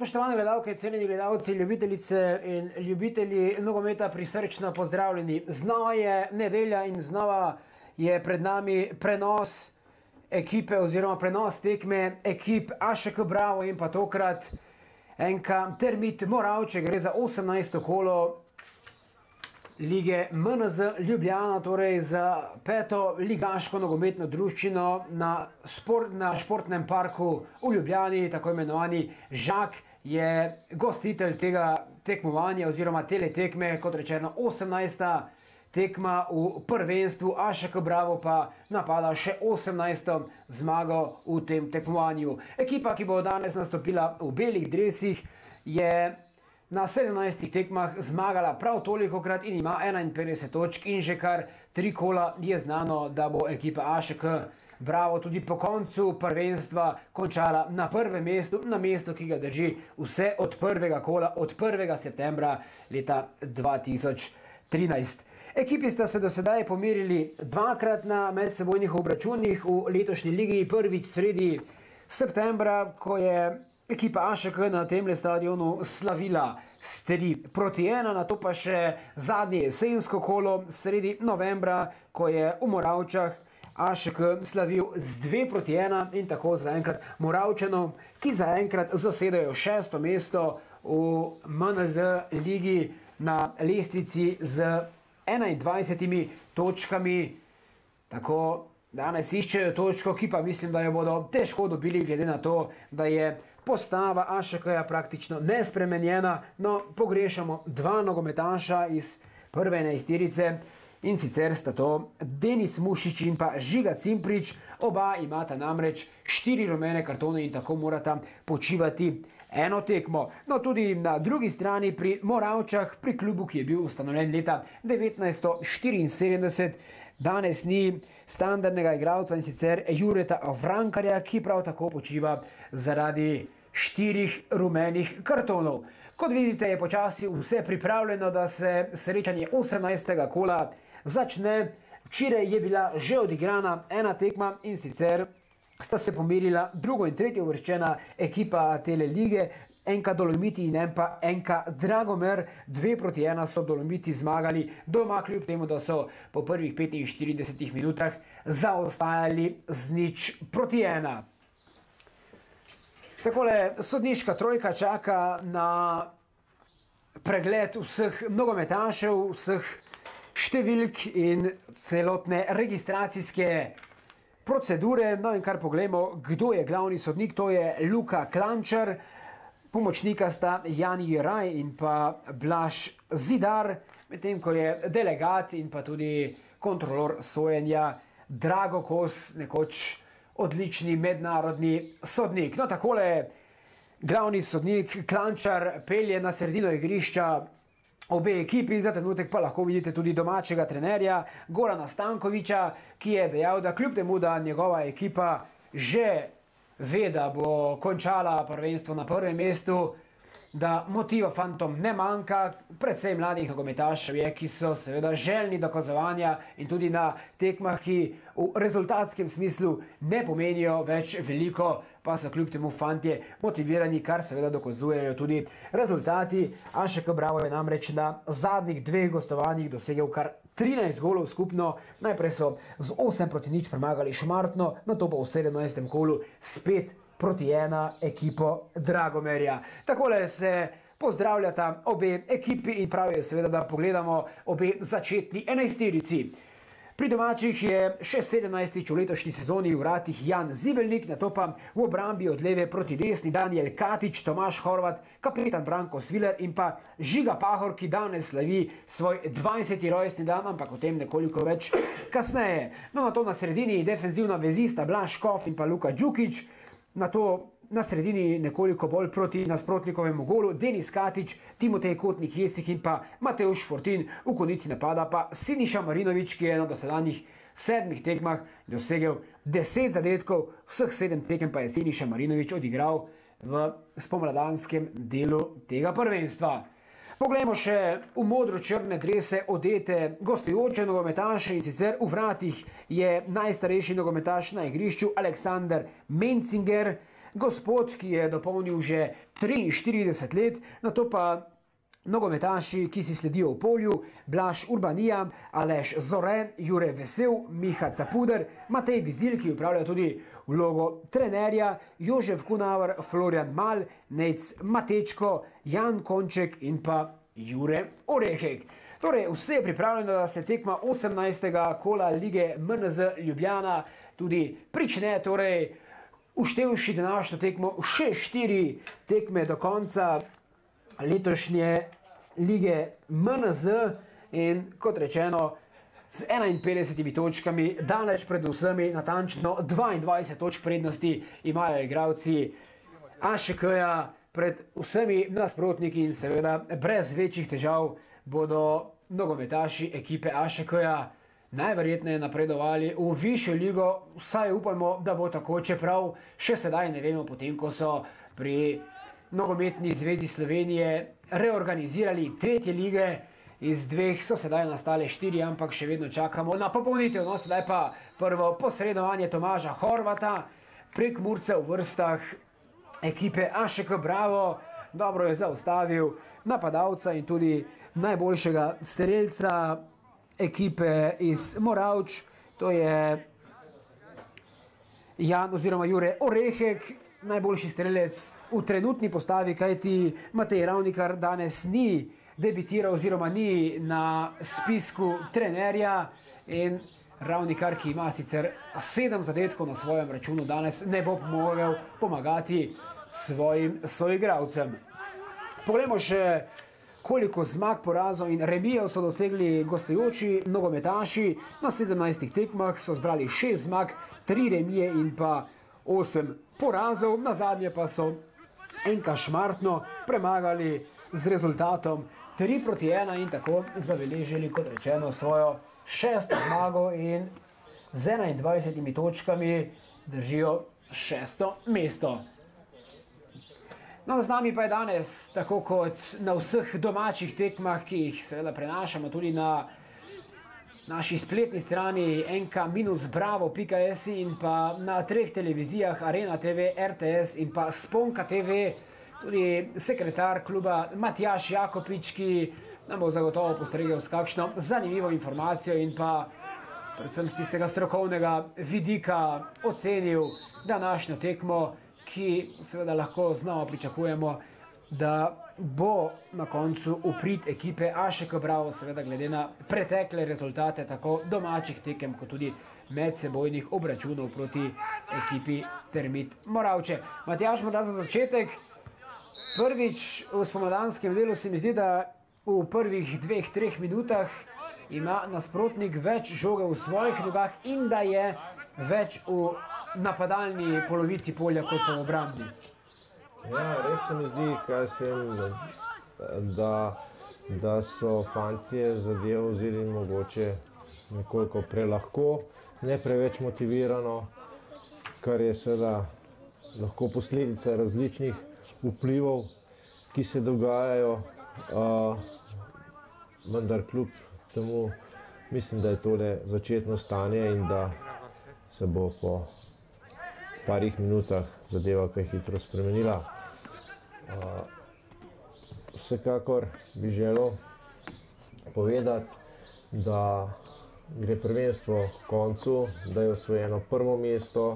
Spoštovane gledalke, cenjeni gledalci, ljubitelice in ljubitelji nogometa, prisrčno pozdravljeni. Znova je nedelja in znova je pred nami prenos ekipe oziroma prenos tekme ekip AŠK Bravo in pa tokrat NK Termit Moravče. Gre za 18. kolo lige MNZ Ljubljana, torej za peto ligaško nogometno druščino na športnem parku v Ljubljani, tako imenovani Žak je gostitelj tega tekmovanja oziroma tele tekme, kot rečeno 18. tekma v prvenstvu. AŠK Bravo pa napada še 18. zmago v tem tekmovanju. Ekipa, ki bo danes nastopila v belih dresih, je na 17 tekmah zmagala prav tolikokrat in ima 51 točk in že kar 3 kola je znano, da bo ekipa AŠK Bravo tudi po koncu prvenstva končala na prvem mestu, na mestu, ki ga drži vse od prvega kola, od 1. septembra leta 2013. Ekipi sta se do sedaj pomerili dvakrat na medsebojnih obračunih v letošnji ligi, prvič sredi septembra, ko je ekipa AŠK na temle stadionu slavila s 3-1, na to pa še zadnje jesensko kolo sredi novembra, ko je v Moravčah AŠK slavil z 2-1 in tako zaenkrat Moravčanov, ki zaenkrat zasedajo 6. mesto v MNZ ligi na lestvici z 21 točkami. Tako danes iščejo točko, ki pa mislim, da jo bodo težko dobili, glede na to, da je postava AŠK-ja praktično nespremenjena. No, pogrešamo 2 nogometaša iz prve enajsterice in sicer sta to Denis Mušič in pa Žiga Cimprič. Oba imata namreč 4 rumene kartone in tako morata počivati eno tekmo. No, tudi na drugi strani pri Moravčah, pri klubu, ki je bil ustanovljen leta 1974, danes ni standardnega igralca in sicer Jureta Vrankarja, ki prav tako počiva zaradi 4 rumenih kartonov. Kot vidite, je počasi vse pripravljeno, da se srečanje 18. kola začne. Včeraj je bila že odigrana ena tekma in sicer sta se pomerila drugo in tretjo uvrščena ekipa tele lige, NK Dolomiti in pa NK Dragomer. 2-1 so Dolomiti zmagali doma, kljub temu, da so po prvih 45 minutah zaostajali z 0-1. Takole sodniška trojka čaka na pregled vseh nogometašev, vseh številk in celotne registracijske procedure. No in kar poglejmo, kdo je glavni sodnik. To je Luka Klančar, pomočnika sta Jani Jeraj in pa Blaž Zidar, medtem ko je delegat in pa tudi kontrolor sojenja Drago Kos, nekoč odlični mednarodni sodnik. No, takole glavni sodnik Klančar pelje na sredino igrišča obe ekipi, za trenutek pa lahko vidite tudi domačega trenerja Gorana Stankoviča, ki je dejal, da kljub temu, da njegova ekipa že ve, da bo končala prvenstvo na prvem mestu, da motiva fantom ne manjka, predvsem mladih nogometašev je, ki so seveda željni dokazovanja in tudi na tekmah, ki v rezultatskem smislu ne pomenijo več veliko, pa so kljub temu fantje motivirani, kar seveda dokazujejo tudi rezultati. AŠK Bravo je namreč na zadnjih 2 gostovanjih dosegel kar 13 golov skupno. Najprej so z 8-0 premagali Šmartno, nato pa v 17. kolu spet 5-1 ekipo Dragomerja. Takole se pozdravljata obe ekipi in pravijo seveda, da pogledamo obe začetni enajsterici. Pri domačih je še 17. v letošnji sezoni v vratih Jan Zibelnik, nato pa v obrambi od leve proti desni Daniel Katič, Tomaž Horvat, kapetan Branko Sviler in pa Žiga Pahor, ki danes slavi svoj 20. rojstni dan, ampak o tem nekoliko več kasneje. No, nato na sredini defenzivna vezista Blaž Škof in pa Luka Đukić, nato na sredini nekoliko bolj proti nasprotnikovemu golu Denis Katič, Timotej Kotnik Jesih in pa Mateuš Fortin, v konici napada pa Siniša Marinović, ki je na dosedanjih 7 tekmah dosegel 10 zadetkov, vseh 7 tekem pa je Siniša Marinović odigral v spomladanskem delu tega prvenstva. Poglejmo še v modro-črne drese odete gostujoče nogometaše in sicer v vratih je najstarejši nogometaš na igrišču Aleksander Mencinger, gospod, ki je dopolnil že 43 let, na to pa nogometaši, ki si sledijo v polju, Blaž Urbanija, Aleš Zore, Jure Vesel, Miha Capuder, Matej Bizil, ki upravlja tudi vlogo trenerja, Jožef Kunavar, Florian Mal, Nejc Matečko, Jan Konček in pa Jure Orehek. Torej, vse je pripravljeno, da se tekma 18. kola lige MNZ Ljubljana tudi prične, torej uštevši današnjo tekmo še 4 tekme do konca letošnje lige MNZ in kot rečeno z 51 točkami, daleč pred vsemi, natančno 22 točk prednosti imajo igralci AŠK-ja pred vsemi nasprotniki in seveda brez večjih težav bodo nogometaši ekipe AŠK-ja najverjetneje napredovali v višjo ligo, vsaj upamo, da bo tako, čeprav še sedaj ne vemo, potem ko so pri Nogometni zvezi Slovenije reorganizirali 3. lige, iz 2 so sedaj nastale 4, ampak še vedno čakamo na popolnitev. No, sedaj pa prvo posredovanje Tomaža Horvata prek Murca v vrstah ekipe AŠK Bravo. Dobro je zaustavil napadalca in tudi najboljšega strelca ekipe iz Moravč, to je Jan oziroma Jure Orehek, najboljši strelec v trenutni postavi, kajti Matej Ravnikar danes ni debitiral oziroma ni na spisku trenerja in Ravnikar, ki ima sicer 7 zadetkov na svojem računu, danes ne bo mogel pomagati svojim soigralcem. Poglejmo še, koliko zmag, porazov in remijev so dosegli gostujoči nogometaši. Na 17 tekmah so zbrali 6 zmag, 3 remije in pa 8 porazov. Na zadnje pa so NK Šmartno premagali z rezultatom 3-1 in tako zabeležili, kot rečeno, svojo 6. zmago in z 21 točkami držijo 6. mesto. No, z nami pa je danes, tako kot na vseh domačih tekmah, ki jih seveda prenašamo tudi na naši spletni strani nk-bravo.si in pa na 3 televizijah Arena TV, RTS in pa Sponka TV, tudi sekretar kluba Matjaž Jakopič, ki nam bo zagotovo postregel s kakšno zanimivo informacijo in pa predvsem z tistega strokovnega vidika ocenil današnjo tekmo, ki seveda lahko znova pričakujemo, da bo na koncu v prid ekipe AŠK Bravo, seveda glede na pretekle rezultate tako domačih tekem, kot tudi medsebojnih obračunov proti ekipi Termit Moravče. Matjaž, morda za začetek, prvič v spomladanskem delu se mi zdi, da v prvih 2-3 minutah ima nasprotnik več žoge v svojih nogah in da je več v napadalni polovici polja kot v obrambi. Ja, res se mi zdi, kaj s tem, da so fantje zadevo vzeli mogoče nekoliko prelahko, ne preveč motivirano, kar je seveda lahko posledica različnih vplivov, ki se dogajajo, vendar kljub temu mislim, da je tole začetno stanje in da se bo po parih minutah zadeva kaj hitro spremenila. Vsekakor bi želel povedati, da gre prvenstvo k koncu, da je osvojeno prvo mesto,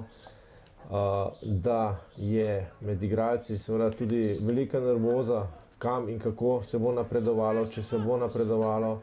da je med igralci seveda tudi velika nervoza, kam in kako se bo napredovalo, če se bo napredovalo,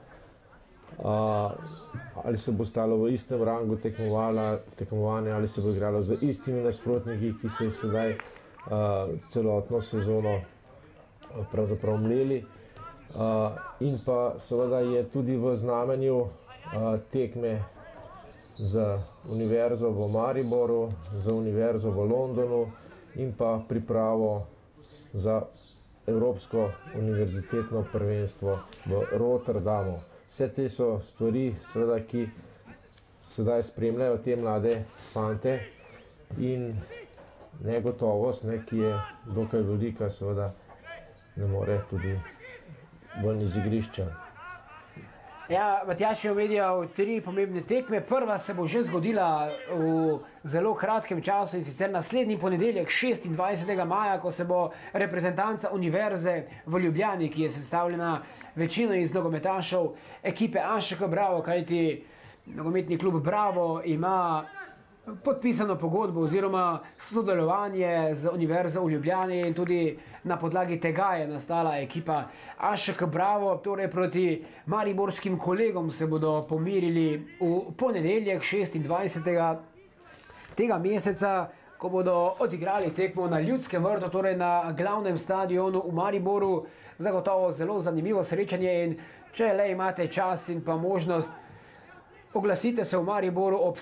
ali se bo stalo v istem rangu tekmovanja, ali se bo igralo z istimi nasprotniki, ki so jih sedaj celotno sezono pravzaprav mleli. In pa seveda je tudi v znamenju tekme z univerzo v Mariboru, z univerzo v Londonu in pa pripravo za Evropsko univerzitetno prvenstvo v Rotterdamu. Vse te so stvari, seveda, ki sedaj spremljajo te mlade fante in negotovost, ki je dokaj velika, seveda ne more tudi ven iz igrišča. Ja, Matjaž je omenjal 3 pomembne tekme. Prva se bo že zgodila v zelo kratkem času in sicer naslednji ponedeljek, 26. maja, ko se bo reprezentanca Univerze v Ljubljani, ki je sestavljena večino iz nogometašev ekipe AŠK Bravo, kajti nogometni klub Bravo ima podpisano pogodbo oziroma sodelovanje z Univerzo v Ljubljani in tudi na podlagi tega je nastala ekipa AŠK Bravo, torej proti mariborskim kolegom se bodo pomirili v ponedeljek 26. tega meseca, ko bodo odigrali tekmo na Ljudskem vrtu, torej na glavnem stadionu v Mariboru. Zagotovo zelo zanimivo srečanje in če le imate čas in pa možnost, oglasite se v Mariboru ob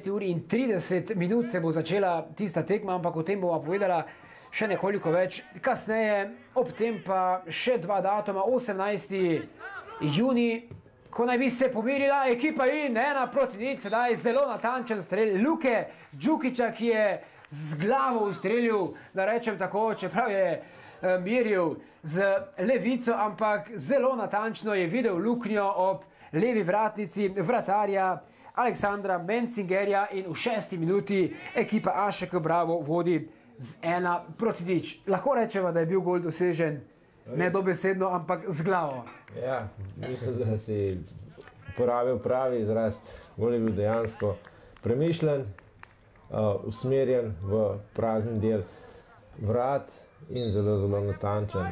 17:30 se bo začela tista tekma, ampak o tem bova povedala še nekoliko več kasneje. Ob tem pa še 2 datuma, 18. junij, ko naj bi se pomirila ekipa in 1-0, sedaj zelo natančen strel Luke Đukića, ki je z glavo ustrelil, da rečem tako, čeprav je meril z levico, ampak zelo natančno je videl luknjo ob levi vratnici vratarja Aleksandra Mencingerja in v 6. minuti ekipa AŠK Bravo vodi z 1-0. Lahko rečemo, da je bil gol dosežen ne dobesedno, ampak z glavo. Ja, mislim, da si uporabil pravi izraz. Gol je bil dejansko premišljen, usmerjen v prazni del vrat in zelo, zelo natančen.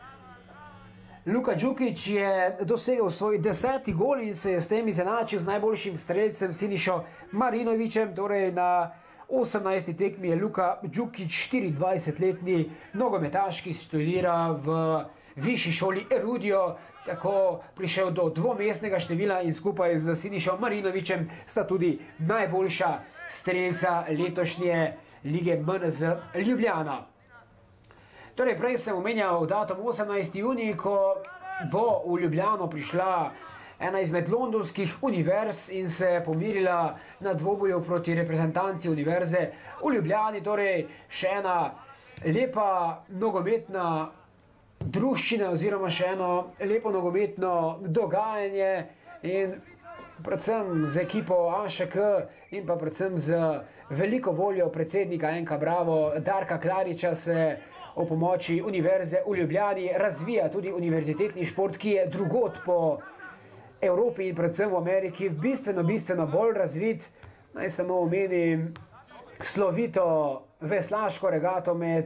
Luka Đukić je dosegel svoj 10. gol in se je s tem izenačil z najboljšim strelcem Sinišo Marinovićem. Torej na 18. tekmi je Luka Đukić 24-letni nogometaš, ki študira v višji šoli Erudio, tako prišel do dvomestnega števila in skupaj z Sinišo Marinovićem sta tudi najboljša strelca letošnje lige MNZ Ljubljana. Torej, prej sem omenjal datum 18. junij, ko bo v Ljubljano prišla ena izmed londonskih univerz in se pomirila na dvoboju proti reprezentanci Univerze v Ljubljani. Torej, še ena lepa nogometna druščina oziroma še eno lepo nogometno dogajanje in predvsem z ekipo AŠK in pa predvsem z veliko voljo predsednika NK Bravo Darka Klariča se o pomoči Univerze v Ljubljani razvija tudi univerzitetni šport, ki je drugod po Evropi in predvsem v Ameriki bistveno bolj razvit. Naj samo omenim slovito veslaško regato med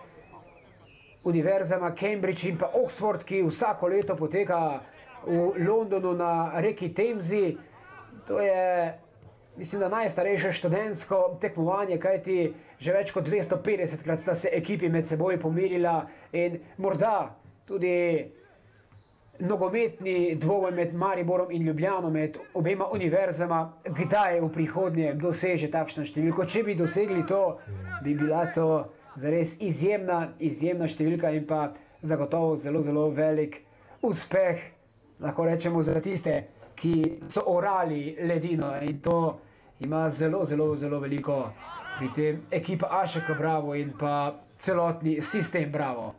univerzama Cambridge in pa Oxford, ki vsako leto poteka v Londonu na reki Temzi. To je, mislim, da najstarejše študentsko tekmovanje, kajti že več kot 250-krat sta se ekipi med seboj pomirila in morda tudi nogometni dvoboj med Mariborom in Ljubljano, med obema univerzama, kdaj v prihodnje doseže takšno številko. Če bi dosegli to, bi bila to zares izjemna številka in pa zagotovo zelo velik uspeh, lahko rečemo, za tiste, ki so orali ledino in to ima zelo veliko pri tem ekipa AŠK Bravo in pa celotni sistem Bravo.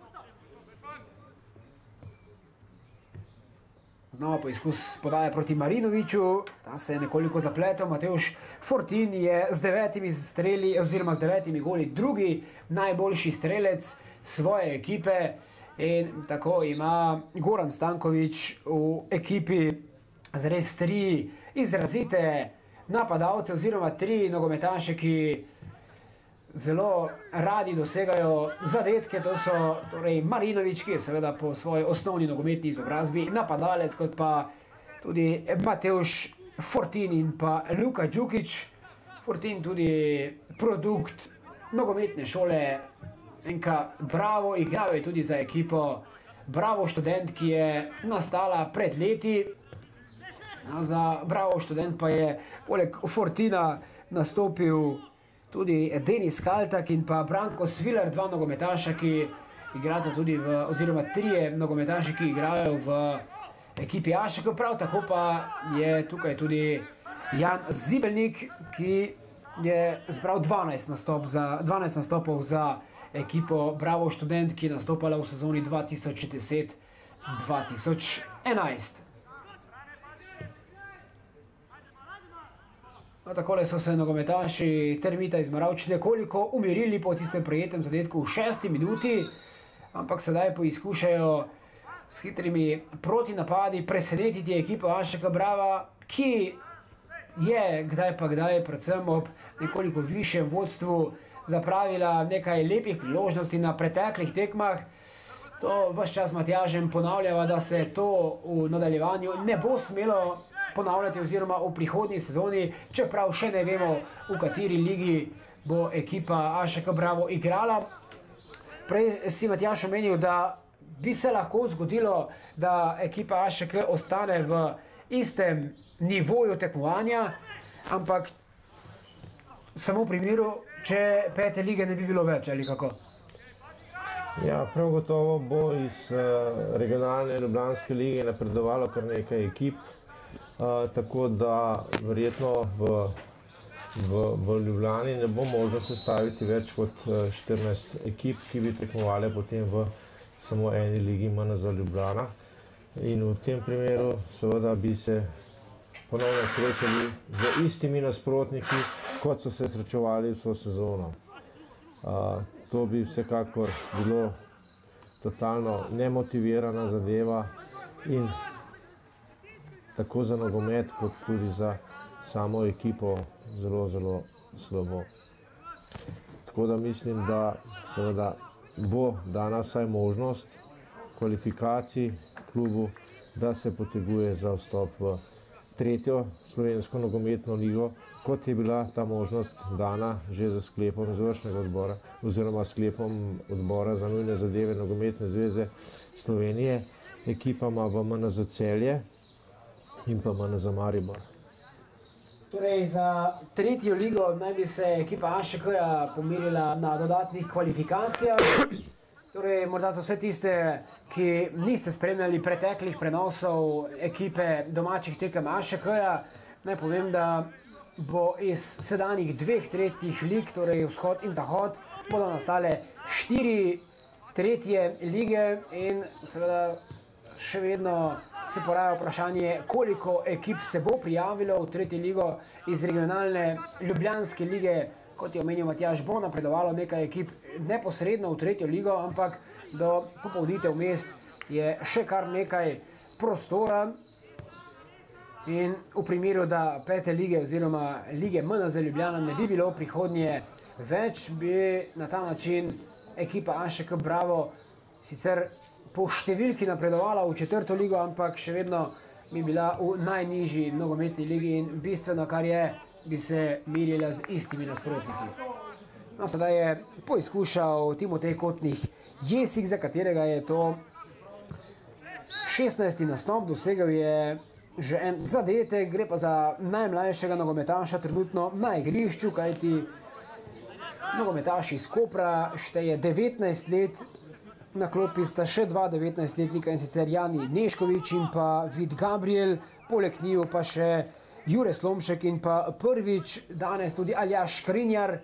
Znova poizkus podaje proti Marinoviću, ta se je nekoliko zapletel. Matevž Fortin je z 9 streli oziroma z 9 goli drugi najboljši strelec svoje ekipe in tako ima Goran Stanković v ekipi zares 3 izrazite napadalce oziroma 3 nogometaše, ki zelo radi dosegajo zadetke. To so torej Marinović, ki je seveda po svoji osnovni nogometni izobrazbi napadalec, kot pa tudi Matevž Fortin in pa Luka Đukić. Fortin tudi produkt nogometne šole NK Bravo, igral je tudi za ekipo Bravo Študent, ki je nastala pred leti. Za Bravo Študent pa je poleg Fortina nastopil tudi Denis Kaltak in pa Branko Sviler, 2 nogometaša, ki igrata tudi oziroma 3 nogometaši, ki igrajo v ekipi AŠK. Prav tako pa je tukaj tudi Jan Zibelnik, ki je zbral 12 nastopov za ekipo Bravo Študent, ki je nastopala v sezoni 2010-2011. Takole so se nogometaši Termita iz Moravč nekoliko umirili po tistem prejetem zadetku v 6. minuti, ampak sedaj poizkušajo s hitrimi protinapadi presenetiti ekipo Ašeka Brava, ki je kdaj pa kdaj, predvsem ob nekoliko višjem vodstvu, zapravila nekaj lepih priložnosti na preteklih tekmah. To ves čas Matjažem ponavljava, da se to v nadaljevanju ne bo smelo ponavljati oziroma v prihodnji sezoni, čeprav še ne vemo, v kateri ligi bo ekipa Ašeka Bravo igrala. Prej si Matjaž omenil, da bi se lahko zgodilo, da ekipa Ašek ostane v istem nivoju tekmovanja, ampak samo v primeru, če 5. lige ne bi bilo več, ali kako? Ja, prav gotovo bo iz regionalne Ljubljanske lige napredovalo kar nekaj ekip, tako da verjetno v Ljubljani ne bo možno sestaviti več kot 14 ekip, ki bi tekmovali potem v samo eni ligi MNZ Ljubljana. In v tem primeru seveda bi se ponovno srečali z istimi nasprotniki, kot so se srečevali vso sezono. To bi vsekakor bilo totalno nemotivirana zadeva in tako za nogomet, kot tudi za samo ekipo zelo, zelo slabo. Tako da mislim, da seveda bo dana vsaj možnost kvalifikacij klubu, da se poteguje za vstop v 3. slovensko nogometno ligo, kot je bila ta možnost dana že za sklepom izvršnega odbora oziroma sklepom odbora za nujne zadeve Nogometne zveze Slovenije, ekipama v MNZ Celje in pa MNZ Maribor. Torej, za 3. ligo naj bi se ekipa Ašek-ja pomirila na dodatnih kvalifikacijah. Torej, morda za vse tiste, ki niste spremljali preteklih prenosov ekipe domačih tekem Ašek-ja, naj povem, da bo iz sedanjih 2 tretjih lig, torej vzhod in zahod, bodo nastale 4 tretje lige in seveda še vedno se poraja vprašanje, koliko ekip se bo prijavilo v 3. ligo iz regionalne Ljubljanske lige. Kot je omenil Matjaž, bo napredovalo nekaj ekip neposredno v 3. ligo, ampak do popoldnitev mest je še kar nekaj prostora. In v primeru, da 5. lige oziroma lige MNZ Ljubljana ne bi bilo v prihodnje več, bi na ta način ekipa Ašek Bravo sicer po številki napredovala v 4. ligo, ampak še vedno bi bila v najnižji nogometni ligi in bistveno, kar je, bi se mirila z istimi nasprotniki. No, sedaj je poizkušal Timotej Kotnik Jesik, za katerega je to 16. nastop, dosegel je že en zadetek, gre pa za najmlajšega nogometaša trenutno na igrišču, kajti nogometaš iz Kopra šteje 19 let, na klopi sta še 2 19-letnika, in sicer Jani Neškovič in pa Vid Gabriel, poleg njiju pa še Jure Slomšek in pa prvič danes tudi Aljaž Škrinjar,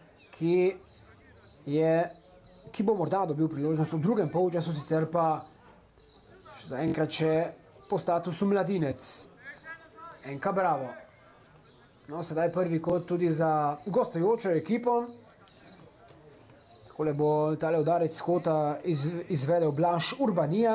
ki bo morda dobil priložnost v drugem polčasu, sicer pa zaenkrat še po statusu mladinec. NK Bravo. No, sedaj prvi kot tudi za gostujočo ekipo. Takole bo tale udarec s kota izvedel Blaž Urbanija.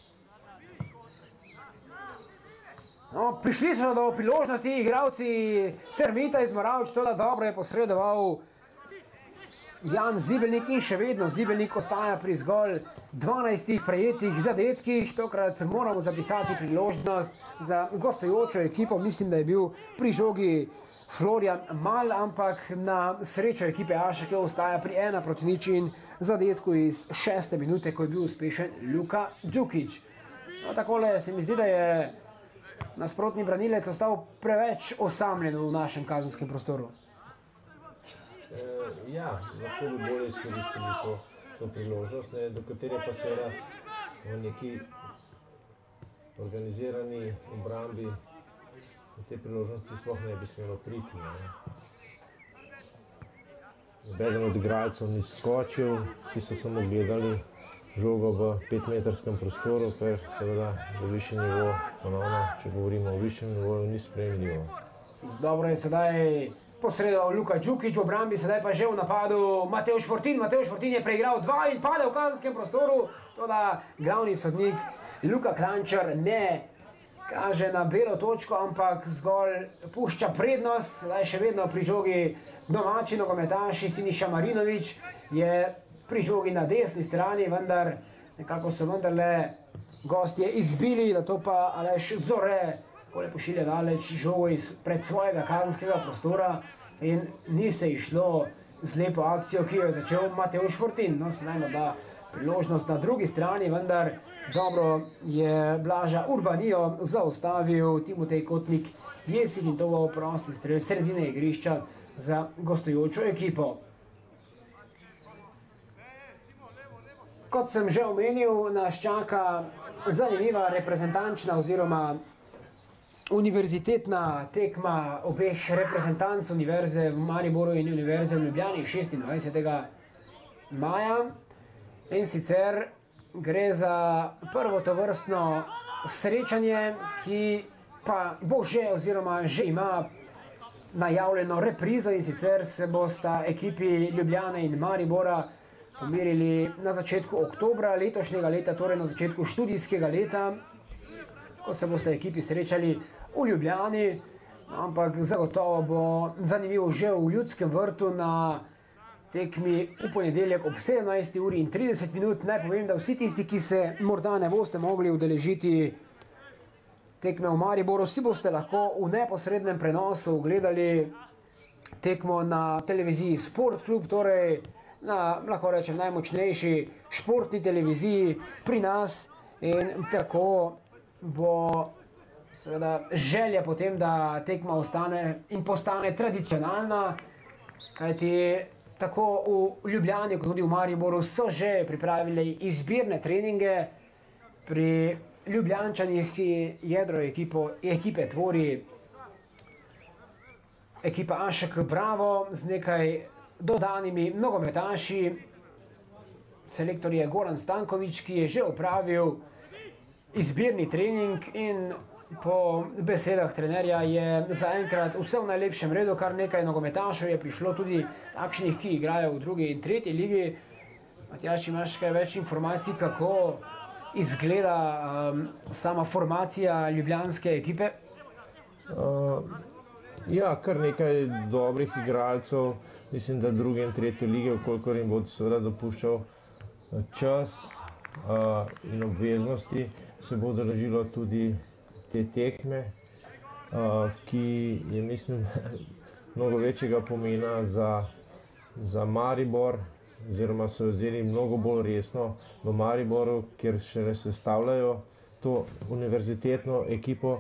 No, prišli so do priložnosti igralci Termita iz Moravč, to da dobro je posredoval Jan Zibelnik in še vedno Zibelnik ostaja pri zgolj 12 prejetih zadetkih. Tokrat moramo zapisati priložnost za gostujočo ekipo. Mislim, da je bil pri žogi Florian Mal, ampak na srečo ekipe Ašek ostaja pri 1-0 in zadetku iz 6. minute, ko je bil uspešen Luka Đukić. No, takole se mi zdi, da je nasprotni branilec ostal preveč osamljen v našem kazenskem prostoru. Ja, lahko bi bolje izkoristili to priložnost, do katere pa seveda v neki organizirani obrambi te priložnosti sploh ne bi smelo priti. Nobeden od igralcev ni skočil, vsi so samo gledali žogo v 5-metrskem prostoru, kar seveda za višji nivo, ponovno, če govorimo o višjem nivoju, ni sprejemljivo. Dobro je sedaj posredoval Luka Đukić, v obrambi sedaj pa že v napadu Matevž Fortin. Matevž Fortin je preigral 2 in pade v kazenskem prostoru, toda glavni sodnik Luka Klančar ne kaže na belo točko, ampak zgolj pušča prednost. Sedaj še vedno pri žogi domači nogometaši. Siniša Marinović je pri žogi na desni strani, vendar nekako so vendarle gostje izbili, da to pa Aleš Zore takole pošilja daleč žogo pred svojega kazenskega prostora in ni se išlo z lepo akcijo, ki jo je začel Matevž Fortin. No, sedaj ima da priložnost na drugi strani, vendar dobro je Blaža Urbanijo zaustavil Timotej Kotnik Jesih in to bo prosti strel sredine igrišča za gostujočo ekipo. Kot sem že omenil, nas čaka zanimiva reprezentančna oziroma univerzitetna tekma obeh reprezentanc Univerze v Mariboru in Univerze v Ljubljani 26. maja. In sicer gre za prvo tovrstno srečanje, ki pa bo že oziroma že ima najavljeno reprizo, in sicer se bosta ekipi Ljubljane in Maribora pomerili na začetku oktobra letošnjega leta, torej na začetku študijskega leta, ko se boste ekipi srečali v Ljubljani, ampak zagotovo bo zanimivo že v Ljudskem vrtu na tekmi v ponedeljek ob 17:30. Naj povem, da vsi tisti, ki se morda ne boste mogli udeležiti tekme v Mariboru, si boste lahko v neposrednem prenosu gledali tekmo na televiziji Sportklub, torej na, lahko rečem, najmočnejši športni televiziji pri nas, in tako bo seveda želja potem, da tekma ostane in postane tradicionalna, kajti tako v Ljubljani kot tudi v Mariboru so že pripravili izbirne treninge. Pri Ljubljančanih, ki jedro ekipe tvori ekipa Ašek Bravo z nekaj dodanimi nogometaši. Selektor je Goran Stanković, ki je že opravil izbirni trening in po besedah trenerja je zaenkrat vse v najlepšem redu. Kar nekaj nogometašev je prišlo, tudi takšnih, ki igrajo v drugi in tretji ligi. Matjaž, imaš kaj več informacij, kako izgleda sama formacija ljubljanske ekipe? Ja, kar nekaj dobrih igralcev, mislim, da druge in tretje lige, kolikor jim bo seveda dopuščal čas in obveznosti, se bo udeležilo tudi te tekme, ki je, mislim, mnogo večjega pomena za Maribor, oziroma so vzeli mnogo bolj resno v Mariboru, kjer še sestavljajo to univerzitetno ekipo,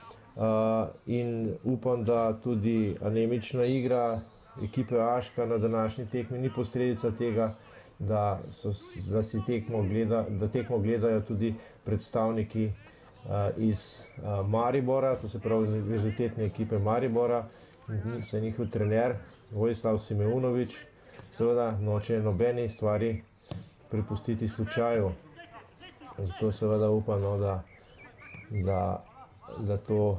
in upam, da tudi anemična igra ekipe Aška na današnji tekmi ni posledica tega, da tekmo gledajo tudi predstavniki iz Maribora, to se pravi univerzitetne ekipe Maribora, in se njihov trener Vojislav Simeunović seveda noče nobeni stvari prepustiti slučaju. Zato seveda upam, da to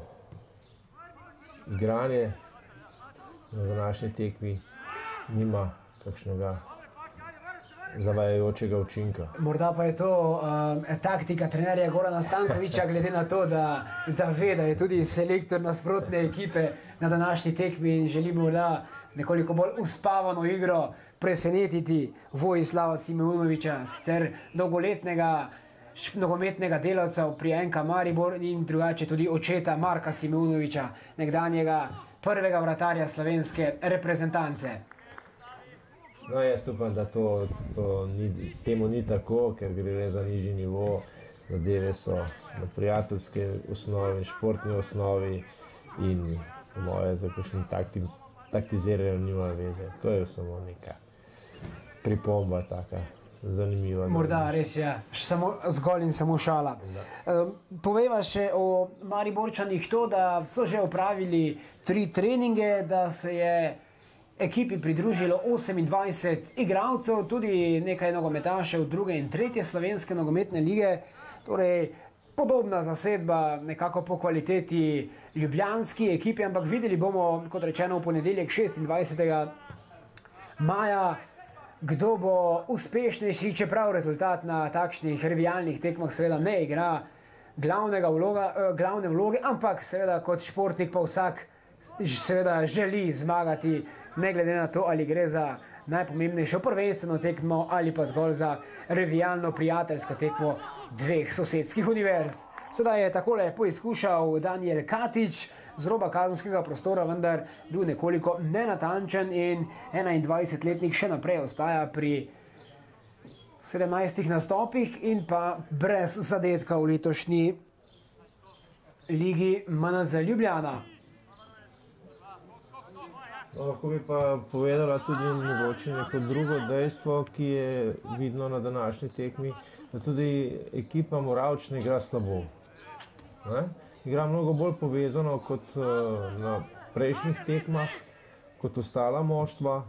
igranje na današnji tekmi nima kakšnega zavajajočega učinka. Morda pa je to taktika trenerja Gorana Stankovića, glede na to, da ve, da je tudi selektor nasprotne ekipe na današnji tekmi in želi morda z nekoliko bolj uspavano igro presenetiti Vojislava Simeunovića, sicer dolgoletnega nogometnega delavca pri NK Maribor in drugače tudi očeta Marka Simeunovića, nekdanjega prvega vratarja slovenske reprezentance. No, jaz upam, da temu ni tako, ker gre le za nižji nivo, zadeve so na prijateljske osnovi, športni osnovi in po moje za kakšnim taktiziranjem nima veze. To je samo neka pripomba taka. Zanimiva. Morda res je, zgolj in samo šala. Povejva še o Mariborčanih to, da so že opravili 3 treninge, da se je ekipi pridružilo 28 igralcev, tudi nekaj nogometašev druge in tretje slovenske nogometne lige. Torej, podobna zasedba, nekako po kvaliteti ljubljanski ekipi, ampak videli bomo, kot rečeno, v ponedeljek 26. maja, kdo bo uspešnejši, čeprav rezultat na takšnih revijalnih tekmah seveda ne igra glavne vloge, ampak seveda kot športnik pa vsak seveda želi zmagati, ne glede na to, ali gre za najpomembnejšo prvenstveno tekmo ali pa zgolj za revijalno prijateljsko tekmo dveh sosedskih univerz. Sedaj je takole poizkušal Daniel Katič z roba kazenskega prostora, vendar bil nekoliko nenatančen in 21-letnik še naprej ostaja pri 17 nastopih in pa brez zadetka v letošnji ligi MNZ Ljubljana. Lahko bi pa povedala tudi mogoče neko drugo dejstvo, ki je vidno na današnji tekmi, da tudi ekipa Moravč ne igra slabo. Igra mnogo bolj povezano kot na prejšnjih tekmah, kot ostala moštva.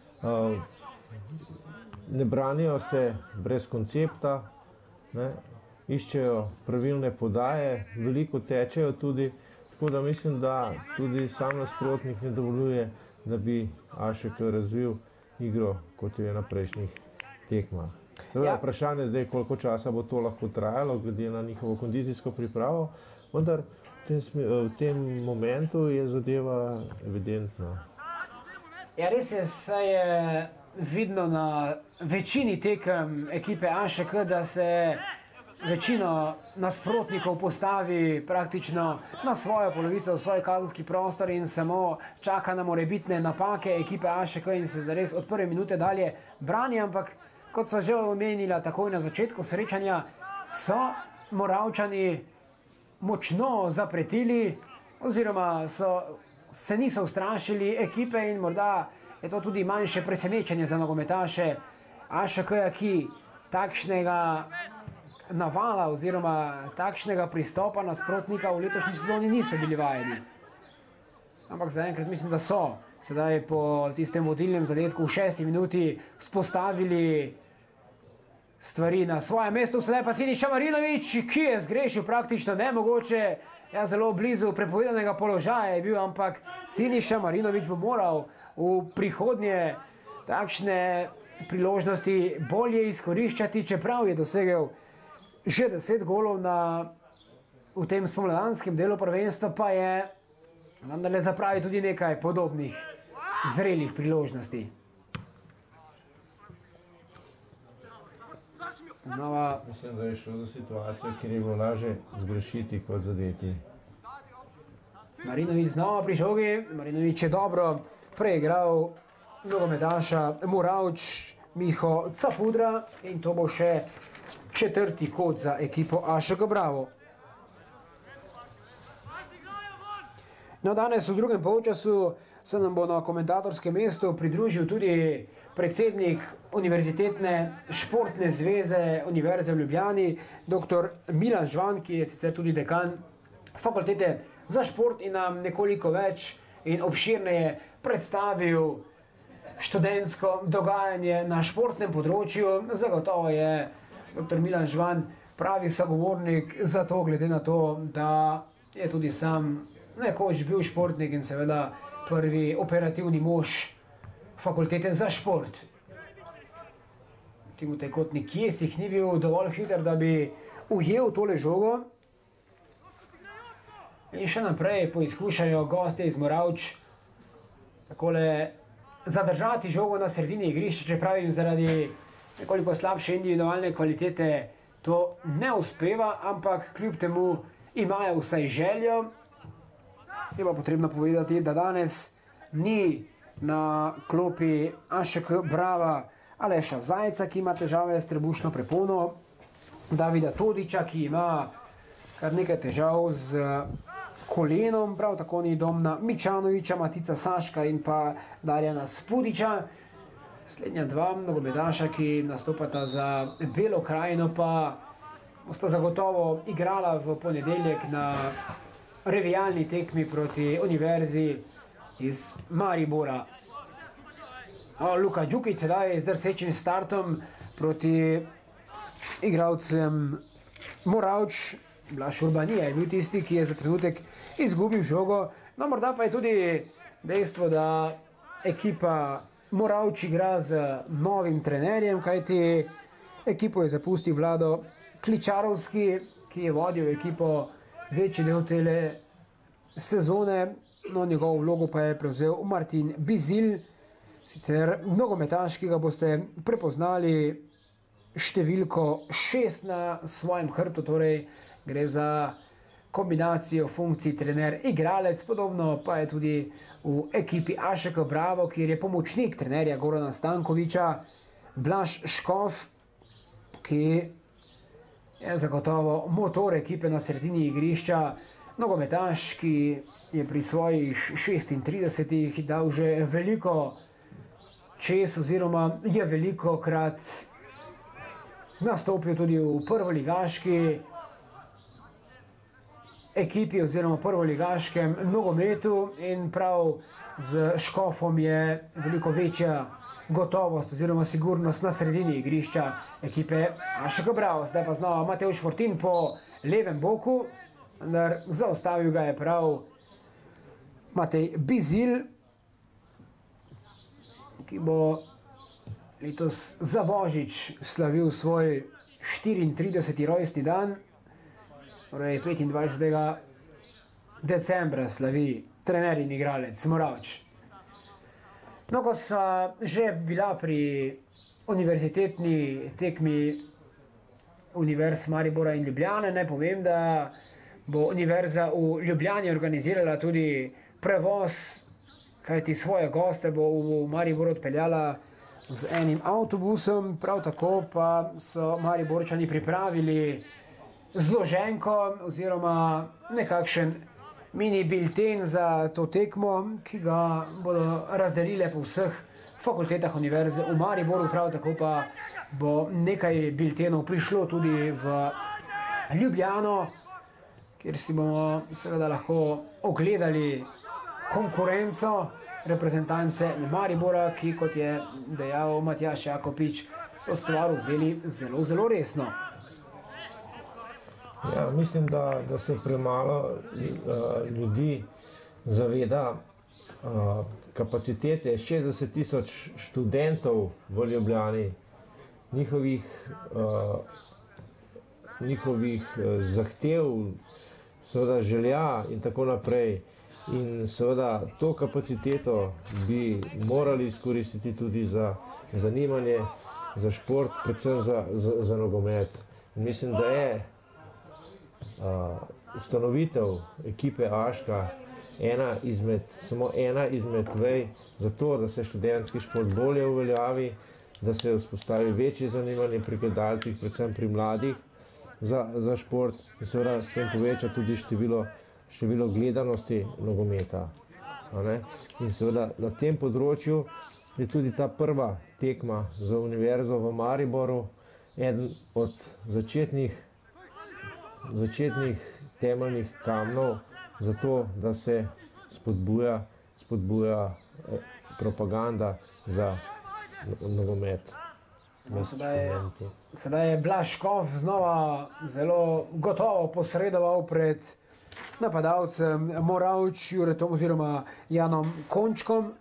Ne branijo se brez koncepta, iščejo pravilne podaje, veliko tečejo tudi, tako da mislim, da tudi sam nasprotnik ne dovoljuje, da bi AŠK razvil igro, kot jo je na prejšnjih tekmah. Seveda vprašanje zdaj, koliko časa bo to lahko trajalo, glede na njihovo kondicijsko pripravo, vendar v tem momentu je zadeva evidentna. Ja, res je, saj je vidno na večini tekem ekipe AŠK, da se večino nasprotnikov postavi praktično na svojo polovico, v svoj kazenski prostor in samo čaka na morebitne napake ekipe AŠK in se zares od prve minute dalje brani, ampak kot sva že omenila takoj na začetku srečanja, so Moravčani močno zapretili oziroma se niso ustrašili ekipe in morda je to tudi manjše presenečenje za nogometaše AŠK-ja, ki takšnega navala oziroma takšnega pristopa nasprotnika v letošnji sezoni niso bili vajeni. Ampak zaenkrat mislim, da so sedaj po tistem vodilnem zadetku v 6. minuti vzpostavili stvari na svoje mesto. Sedaj pa Siniša Marinović, ki je zgrešil praktično nemogoče, zelo blizu prepovedanega položaja je bil, ampak Siniša Marinović bo moral v prihodnje takšne priložnosti bolje izkoriščati, čeprav je dosegel že 10 golov v tem spomladanskem delu prvenstva, pa je vendarle zapravil tudi nekaj podobnih zrelih priložnosti. Mislim, da je šlo za situacijo, kjer je bilo lažje zgrešiti kot zadeti. Marinović znova pri žogi. Marinović je dobro preigral nogometaša Moravč Miho Capudra in to bo še četrti kot za ekipo AŠK Bravo. No, danes v drugem polčasu se nam bo na komentatorskem mestu pridružil tudi predsednik Univerzitetne športne zveze Univerze v Ljubljani, dr. Milan Žvan, ki je sicer tudi dekan fakultete za šport in nam nekoliko več in obširneje predstavil študentsko dogajanje na športnem področju. Zagotovo je dr. Milan Žvan pravi sogovornik za to, glede na to, da je tudi sam nekoč bil športnik in seveda prvi operativni mož fakultete za šport. Timotej Kotnik Jesih ni bil dovolj hiter, da bi ujel tole žogo. In še naprej poizkušajo gostje iz Moravč takole zadržati žogo na sredini igrišča, čeprav jim zaradi nekoliko slabše individualne kvalitete to ne uspeva, ampak kljub temu imajo vsaj željo. Je pa potrebno povedati, da danes ni na klopi AŠK Brava Aleša Zajca, ki ima težave s trebušno prepono, Davida Todiča, ki ima kar nekaj težav z kolenom, prav tako ni Domna Mičanoviča, Matica Saška in pa Darjana Spudiča. Slednja dva nogometaša, ki nastopata za Belo krajino, pa bosta zagotovo igrala v ponedeljek na revijalni tekmi proti Univerzi iz Maribora. Luka Đukić sedaj z drsečim startom proti igralcem Moravč. Blaž Urbanija je bil tisti, ki je za trenutek izgubil žogo. No, morda pa je tudi dejstvo, da ekipa Moravč igra z novim trenerjem, kajti ekipo je zapustil Vlado Kličarovski, ki je vodil ekipo večji del tele sezone. No, njegovo vlogo pa je prevzel Martin Bizil, sicer nogometaš, ki ga boste prepoznali številko 6 na svojem hrbtu, torej gre za kombinacijo funkcij trener-igralec, podobno pa je tudi v ekipi AŠK Bravo, kjer je pomočnik trenerja Gorana Stankoviča, Blaž Škof, ki je zagotovo motor ekipe na sredini igrišča, nogometaš, ki je pri svojih 36 dal že veliko čez, oziroma je veliko krat nastopil tudi v prvoligaški ekipi oziroma prvoligaškem nogometu in prav z Škofom je veliko večja gotovost oziroma sigurnost na sredini igrišča ekipe AŠK Bravo. Zdaj pa znova Matevž Fortin po levem boku, vendar zaustavil ga je prav Matej Bizil, ki bo letos za Božič slavil svoj 34. rojstni dan, torej 25. decembra slavi trener in igralec Moravč. No, ko sva že bila pri univerzitetni tekmi Univerz Maribora in Ljubljane, naj povem, da bo Univerza v Ljubljani organizirala tudi prevoz, kajti svoje goste bo v Maribor odpeljala z enim avtobusom, prav tako pa so Mariborčani pripravili zloženko oziroma nekakšen mini bilten za to tekmo, ki ga bodo razdelile po vseh fakultetah Univerze v Mariboru, prav tako pa bo nekaj biltenov prišlo tudi v Ljubljano, kjer si bomo seveda lahko ogledali konkurenco reprezentance Maribora, ki, kot je dejal Matjaž Jakopič, so stvar vzeli zelo, zelo resno. Ja, mislim, da se premalo ljudi zaveda kapacitete 60.000 študentov v Ljubljani, njihovih zahtev, seveda želja in tako naprej. In seveda to kapaciteto bi morali izkoristiti tudi za zanimanje, za šport, predvsem za nogomet. In mislim, da je ustanovitev ekipe AŠK samo ena izmed vej za to, da se študentski šport bolje uveljavi, da se vzpostavi večje zanimanje pri gledalcih, predvsem pri mladih za šport in seveda s tem poveča tudi število gledanosti nogometa. In seveda na tem področju je tudi ta prva tekma za Univerzo v Mariboru eden od začetnih temeljnih kamnov za to, da se spodbuja propaganda za nogomet. Sedaj je Blaž Škof znova zelo gotovo posredoval pred napadalcem Moravč Juretom oziroma Janom Končkom.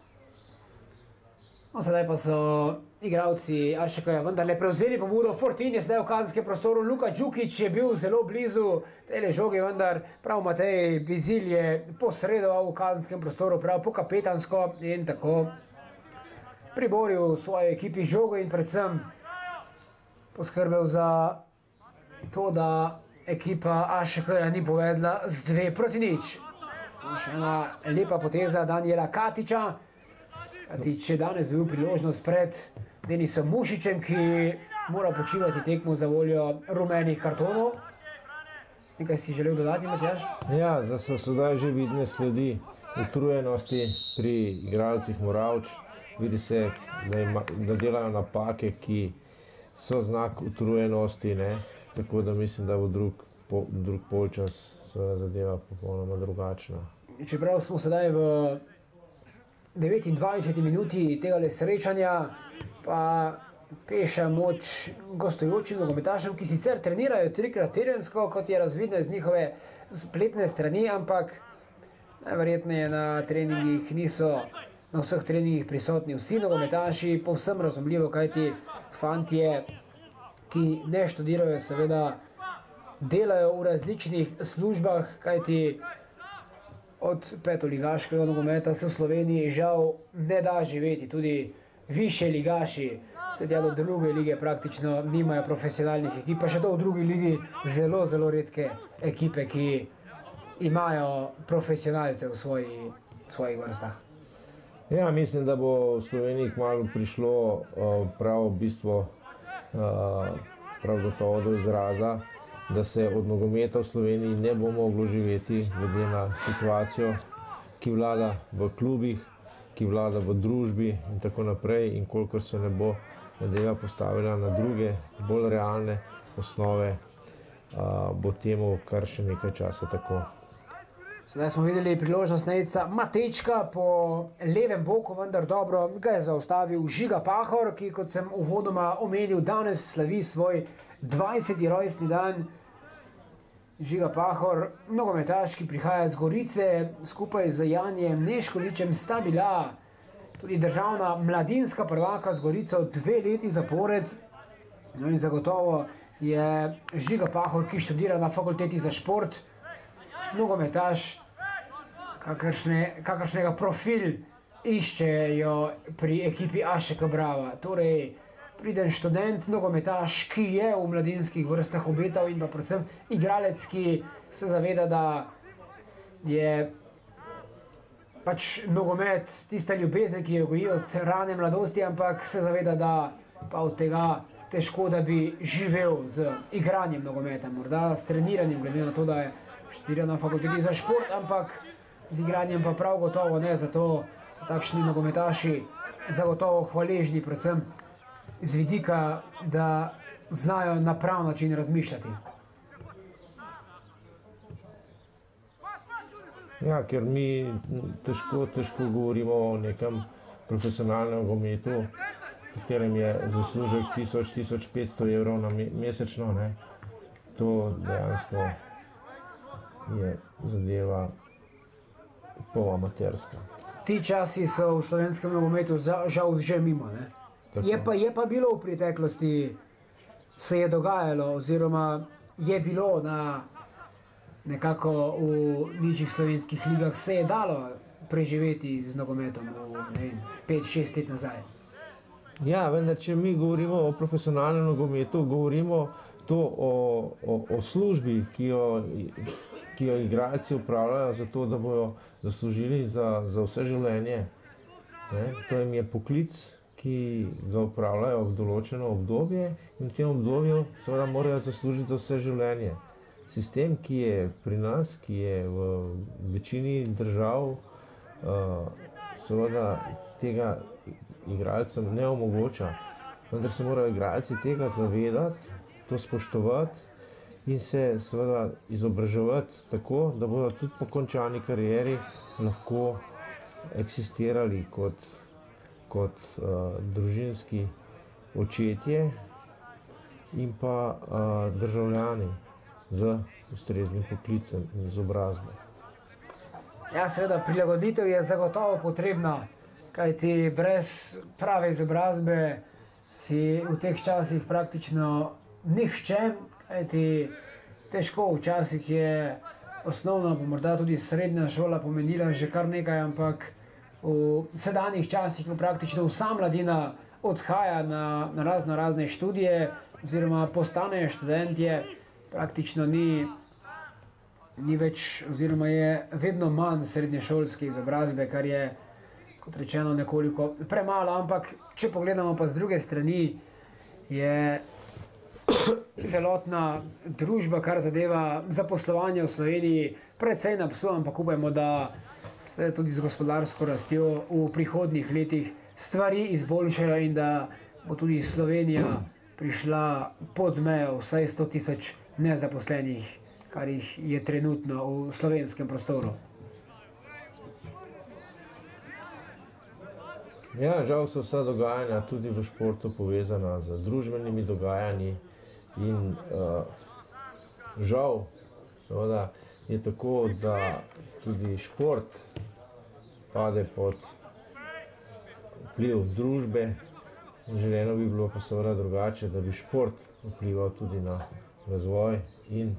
No, sedaj pa so igralci AŠK-ja vendarle prevzeli pobudo. Fortin je sedaj v kazenskem prostoru, Luka Đukić je bil zelo blizu tele žoge, vendar prav Matej Bizil je posredoval v kazenskem prostoru prav po kapetansko in tako priboril svoji ekipi žogo in predvsem poskrbel za to, da ekipa AŠK-ja ni povedla z 2-0. Še ena lepa poteza Danijela Katiča. Katič je danes dobil priložnost pred Denisom Mušičem, ki mora počivati tekmo za voljo rumenih kartonov. Nekaj si želel dodati, Matjaž? Ja, da so sedaj že vidne sledi utrujenosti pri igralcih Moravč. Vidi se, da delajo napake, ki so znak utrujenosti, tako da mislim, da bo drug polčas zadeva popolnoma drugačna. Čeprav smo sedaj v 29 minuti tega srečanja, pa peša moč gostujočim nogometašem, ki sicer trenirajo 3-krat tedensko, kot je razvidno iz njihove spletne strani, ampak najverjetneje na treningih niso na vseh treningih prisotni vsi nogometaši, povsem razumljivo, kajti fantje, ki ne študirajo, seveda delajo v različnih službah, kajti od petoligaškega nogometa se v Sloveniji žal ne da živeti. Tudi višje ligaši, vse tja do druge lige praktično nimajo profesionalnih ekip, pa še to v drugi ligi zelo, zelo redke ekipe, ki imajo profesionalce v svojih vrstah. Ja, mislim, da bo v Sloveniji kmalu prišlo prav bistvo prav gotovo do izraza, da se od nogometa v Sloveniji ne bo moglo živeti glede na situacijo, ki vlada v klubih, ki vlada v družbi in tako naprej, in kolikor se ne bo zadeva postavila na druge, bolj realne osnove, bo temu kar še nekaj časa tako. Sedaj smo videli priložnost Nejca Matejčka po levem boku, vendar dobro ga je zaustavil Žiga Pahor, ki, kot sem uvodoma omenil, danes slavi svoj 20. rojstni dan. Žiga Pahor, nogometaš, ki prihaja z Gorice, skupaj z Janijem Neškovičem sta bila tudi državna mladinska prvaka z Gorico 2 leti zapored. No in zagotovo je Žiga Pahor, ki študira na fakulteti za šport, nogometaš, kakršnega profil iščejo pri ekipi Ašeka Brava. Torej, priden študent, nogometaš, ki je v mladinskih vrstah obetal, in pa predvsem igralec, ki se zaveda, da je pač nogomet tista ljubezen, ki jo goji od rane mladosti, ampak se zaveda, da pa od tega težko, da bi živel z igranjem nogometa, morda s treniranjem, glede na to, da je študira na fakulteti za šport, ampak z igranjem pa prav gotovo ne, zato so takšni nogometaši zagotovo hvaležni, predvsem z vidika, da znajo na prav način razmišljati. Ja, ker mi težko govorimo o nekem profesionalnem nogometu, v katerem je zaslužek 1000–1500 evrov mesečno, ne. To dejansko je zadeva pol amaterska. Ti časi so v slovenskem nogometu žal že mimo, ne? Je pa bilo v preteklosti, se je dogajalo, oziroma je bilo nekako v nižjih slovenskih ligah, se je dalo preživeti z nogometom 5–6 let nazaj. Ja, vendar če mi govorimo o profesionalnem nogometu, govorimo to o službi, ki jo igralci upravljajo zato, da bojo zaslužili za vse življenje. To jim je poklic, ki ga upravljajo v določeno obdobje, in v tem obdobju seveda morajo zaslužiti za vse življenje. Sistem, ki je pri nas, ki je v večini držav, seveda tega igralcem ne omogoča, vendar se morajo igralci tega zavedati, to spoštovati in se seveda izobraževati tako, da bodo tudi po končani karieri lahko eksistirali kot družinski očetje in pa državljani z ustreznim poklicem in izobrazbo. Ja, seveda, prilagoditev je zagotovo potrebna, kajti brez prave izobrazbe si v teh časih praktično nihče, kajti težko, včasih je osnovna, pa morda tudi srednja šola pomenila že kar nekaj, ampak v sedanjih časih, ko praktično vsa mladina odhaja na razne študije oziroma postanejo študentje, praktično ni več, oziroma je vedno manj srednješolske izobrazbe, kar je, kot rečeno, nekoliko premalo, ampak če pogledamo pa z druge strani, je celotna družba, kar zadeva zaposlovanje v Sloveniji, precej na psu, ampak upajmo, da se tudi z gospodarsko rastjo v prihodnjih letih stvari izboljšajo in da bo tudi Slovenija prišla pod mejo vsaj 100 000 nezaposlenih, kar jih je trenutno v slovenskem prostoru. Ja, žal so vsa dogajanja tudi v športu povezana z družbenimi dogajanji in žal seveda je tako, da tudi šport pade pod vpliv družbe. Želeno bi bilo pa seveda drugače, da bi šport vplival tudi na razvoj in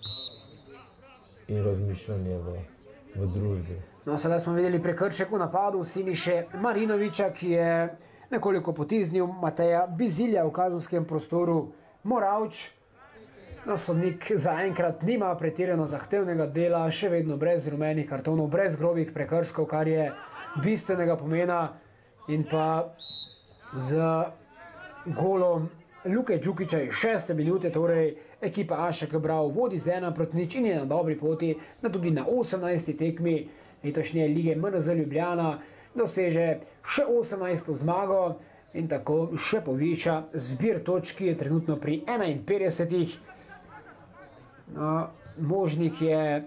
razmišljanje v družbi. No, sedaj smo videli prekršek v napadu Siniše Marinovića, ki je nekoliko potiznil Mateja Bizilja v kazenskem prostoru Moravč. No, sodnik zaenkrat nima pretirano zahtevnega dela, še vedno brez rumenih kartonov, brez grobih prekrškov, kar je bistvenega pomena. In pa z golom Luke Đukića iz 6. minute, torej ekipa AŠK Bravo vodi z 1-0 in je na dobri poti, da tudi na 18. tekmi letošnje lige MNZ Ljubljana doseže še 18. zmago in tako še poveča zbir točk, ki je trenutno pri 51. Možnih je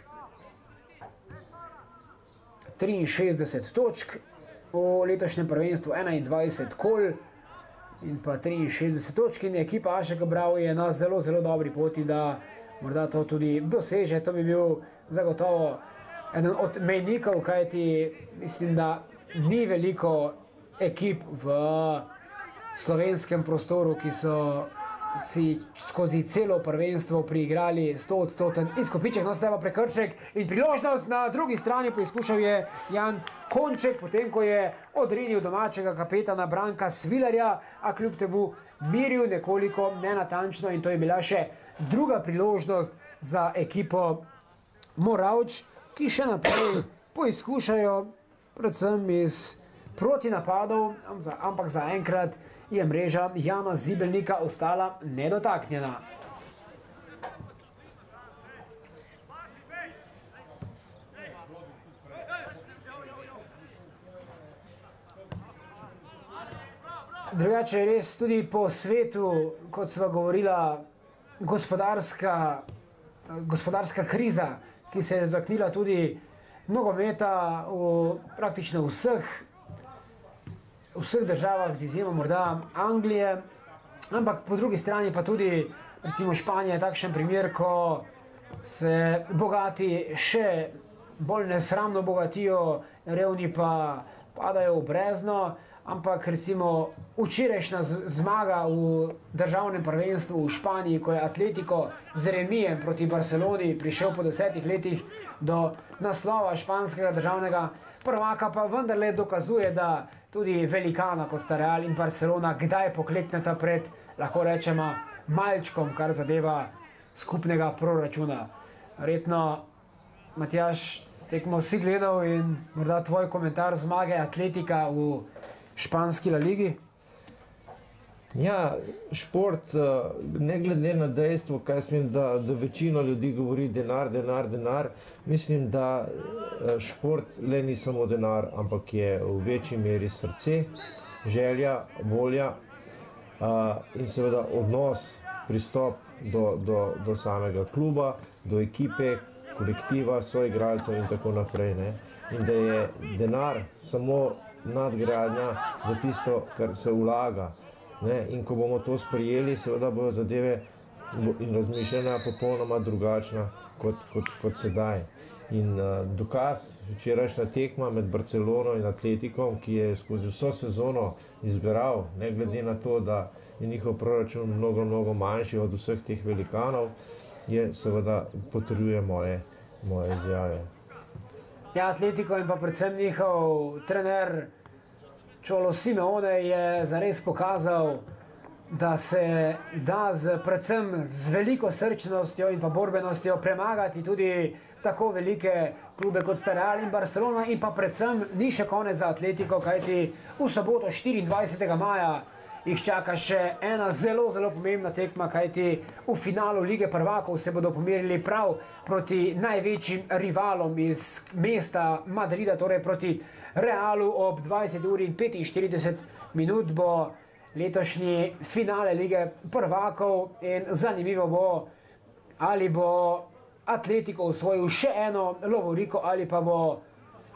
63 točk, v letošnjem prvenstvu 21 kol in pa 63 točk in ekipa AŠK Bravo je na zelo, zelo dobri poti, da morda to tudi doseže. To bi bil zagotovo eden od mejnikov, kajti mislim, da ni veliko ekip v slovenskem prostoru, ki so si skozi celo prvenstvo priigrali 100-odstoten izkupiček. No, sedaj pa prekršek in priložnost na drugi strani poizkušal je Jan Konček, potem ko je odrinil domačega kapetana Branka Svilarja, a kljub temu miril nekoliko nenatančno in to je bila še druga priložnost za ekipo Moravč, ki še naprej poizkušajo predvsem iz protinapadov, ampak zaenkrat je mreža Jana Zibelnika ostala nedotaknjena. Drugače je res tudi po svetu, kot sva govorila, gospodarska kriza, ki se je dotaknila tudi nogometa v praktično vseh državah, z izjemo morda Anglije, ampak po drugi strani pa tudi recimo Španija je takšen primer, ko se bogati še bolj nesramno bogatijo, revni pa padajo v brezno, ampak recimo včerajšnja zmaga v državnem prvenstvu v Španiji, ko je Atletico z remijem proti Barceloni prišel po 10 letih do naslova španskega državnega prvaka, pa vendarle dokazuje, da tudi velikana kot sta Real in Barcelona kdaj poklekneta pred, lahko rečemo, malčkom, kar zadeva skupnega proračuna. Verjetno, Matjaž, tekmo si gledal in morda tvoj komentar zmage Atletika v španski La Ligi? Ja, šport, ne glede na dejstvo, kaj mislim, da večina ljudi govori denar, denar, denar, mislim, da šport le ni samo denar, ampak je v večji meri srce, želja, volja in seveda odnos, pristop do samega kluba, do ekipe, kolektiva, soigralcev in tako naprej. Ne? In da je denar samo nadgradnja za tisto, kar se vlaga. Ne? In ko bomo to sprejeli, seveda bodo zadeve in razmišljanja popolnoma drugačna kot sedaj. In dokaz, včerajšnja tekma med Barcelono in Atletikom, ki je skozi vso sezono izbiral, ne glede na to, da je njihov proračun mnogo, mnogo manjši od vseh teh velikanov, je seveda potrjuje moje izjave. Ja, Atletico in pa predvsem njihov trener Cholo Simeone je zares pokazal, da se da predvsem z veliko srčnostjo in pa borbenostjo premagati tudi tako velike klube kot sta Real in Barcelona in pa predvsem ni še konec za Atletico, kajti v soboto 24. maja jih čaka še ena zelo, zelo pomembna tekma, kajti v finalu Lige prvakov se bodo pomerili prav proti največjim rivalom iz mesta Madrida, torej proti Realu. Ob 20:45 bo letošnji finale Lige prvakov in zanimivo bo, ali bo Atletico osvojil še eno lovoriko ali pa bo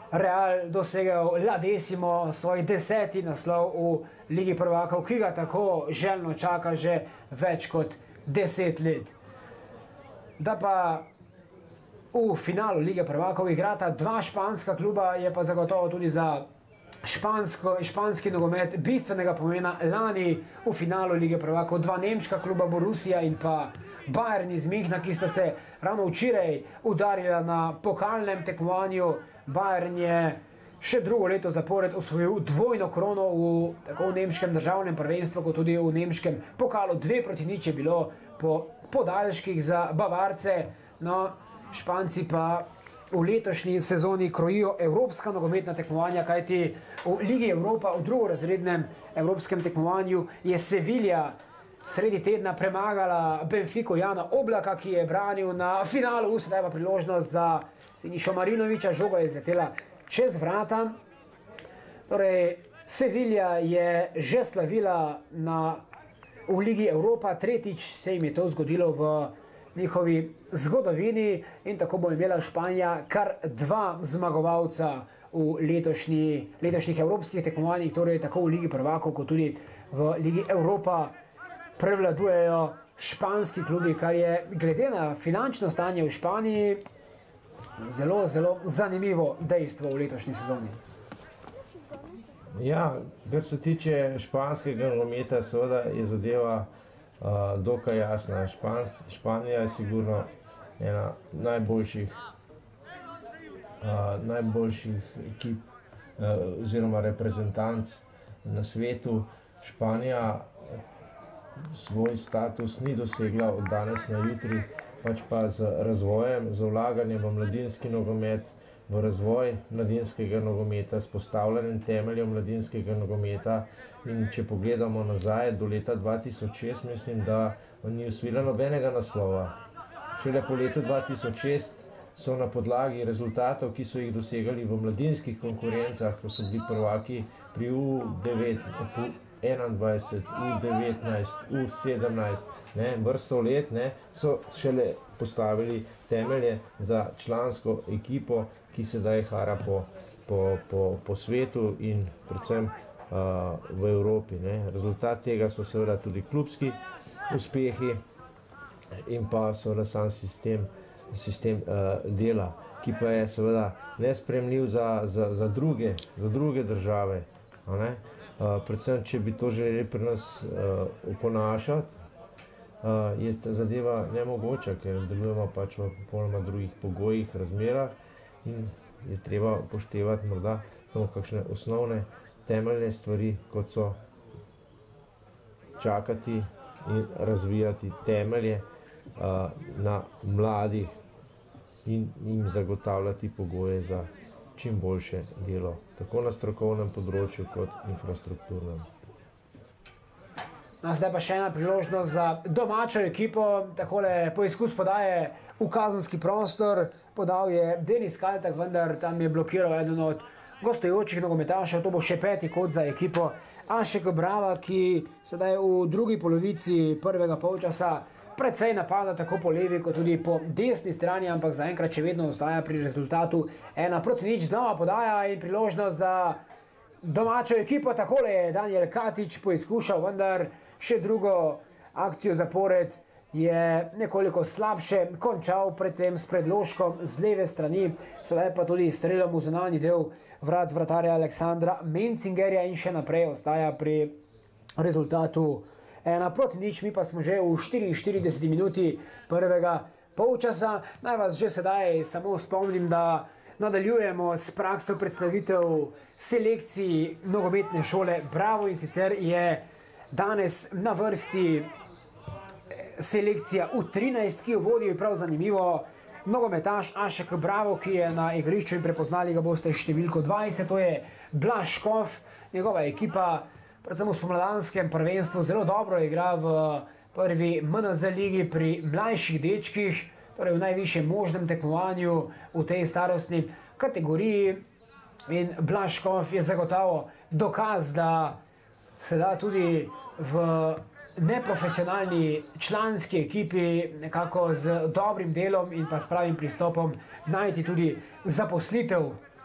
Real dosegel La Decimo, svoj 10. naslov v Ligi prvakov, ki ga tako željno čaka že več kot 10 let. Da pa v finalu Lige prvakov igrata dva španska kluba, je pa zagotovo tudi za španski nogomet bistvenega pomena. Lani v finalu Lige prvakov dva nemška kluba, Borussia in pa Bayern iz Münchna, ki sta se ravno včeraj udarila na pokalnem tekmovanju. Bayern je še drugo leto zapored osvojil dvojno krono tako v nemškem državnem prvenstvu, kot tudi v nemškem pokalu. 2-0 je bilo po podaljških za Bavarce. No, Španci pa v letošnji sezoni krojijo evropska nogometna tekmovanja, kajti v Ligi Evropa v drugorazrednem evropskem tekmovanju je Sevilla sredi tedna premagala Benfico Jana Oblaka, ki je branil na finalu. Sedaj pa priložnost za Sinišo Marinovića, žoga je izletela čez vrata. Torej, Sevilla je že slavila v Ligi Evropa, tretjič se jim je to zgodilo v njihovi zgodovini in tako bo imela Španija kar dva zmagovalca v letošnjih evropskih tekmovanjih, torej tako v Ligi prvakov kot tudi v Ligi Evropa prevladujejo španski klubi, kar je glede na finančno stanje v Španiji zelo, zelo zanimivo dejstvo v letošnji sezoni. Ja, kar se tiče španskega nogometa, seveda je zadeva dokaj jasna. Španija je sigurno ena najboljših ekip oziroma reprezentanc na svetu. Španija svoj status ni dosegla od danes na jutri, pač pa z razvojem, z vlaganjem v mladinski nogomet, v razvoj mladinskega nogometa, s postavljanjem temeljev mladinskega nogometa. In če pogledamo nazaj do leta 2006, mislim, da ni osvojila nobenega naslova. Šele po letu 2006 so na podlagi rezultatov, ki so jih dosegali v mladinskih konkurencah, ko so bili prvaki pri U21, U19, U17, vrsto let, so šele postavili temelje za člansko ekipo, ki sedaj hara po svetu in predvsem v Evropi. Rezultat tega so seveda tudi klubski uspehi in pa seveda sam sistem dela, ki pa je seveda nesprejemljiv za druge države. Predvsem, če bi to želeli pri nas oponašati, je ta zadeva nemogoča, ker delujemo pač v popolnoma drugih pogojih, razmerah in je treba upoštevati morda samo kakšne osnovne temeljne stvari, kot so čakati in razvijati temelje na mladih in jim zagotavljati pogoje za čim boljše delo, tako na strokovnem področju kot infrastrukturnem. Zdaj pa še ena priložnost za domačo ekipo. Takole poizkus podaje v kazenski prostor. Podal je Denis Kaltak, vendar tam je blokiral eden od gostujočih nogometašev. To bo še peti kot za ekipo Anšeka Brava, ki sedaj v drugi polovici prvega polčasa precej napada tako po levi kot tudi po desni strani, ampak zaenkrat še vedno ostaja pri rezultatu 1-0. Znova podaja in priložnost za domačo ekipo. Takole je Daniel Katič poizkušal, vendar še drugo akcijo zapored je nekoliko slabše končal, predtem s predložkom z leve strani, sedaj pa tudi strelom v zunanji del vrat vratarja Aleksandra Mencingerja in še naprej ostaja pri rezultatu 1-0. Mi pa smo že v 44 minuti prvega polčasa. Naj vas že sedaj samo spomnim, da nadaljujemo s prakso predstavitev selekcij nogometne šole Bravo, in sicer je danes na vrsti selekcija U13, ki jo vodi prav zanimivo nogometaš Anšek Bravo, ki je na igrišču in prepoznali ga boste številko 20, to je Blaž Škof. Njegova ekipa predvsem v spomladanskem prvenstvu zelo dobro igra v prvi MNZ ligi pri mlajših dečkih, torej v najvišjem možnem tekmovanju v tej starostni kategoriji. In Blaž Škof je zagotovo dokaz, da se da tudi v neprofesionalni članski ekipi nekako z dobrim delom in pa s pravim pristopom najti tudi zaposlitev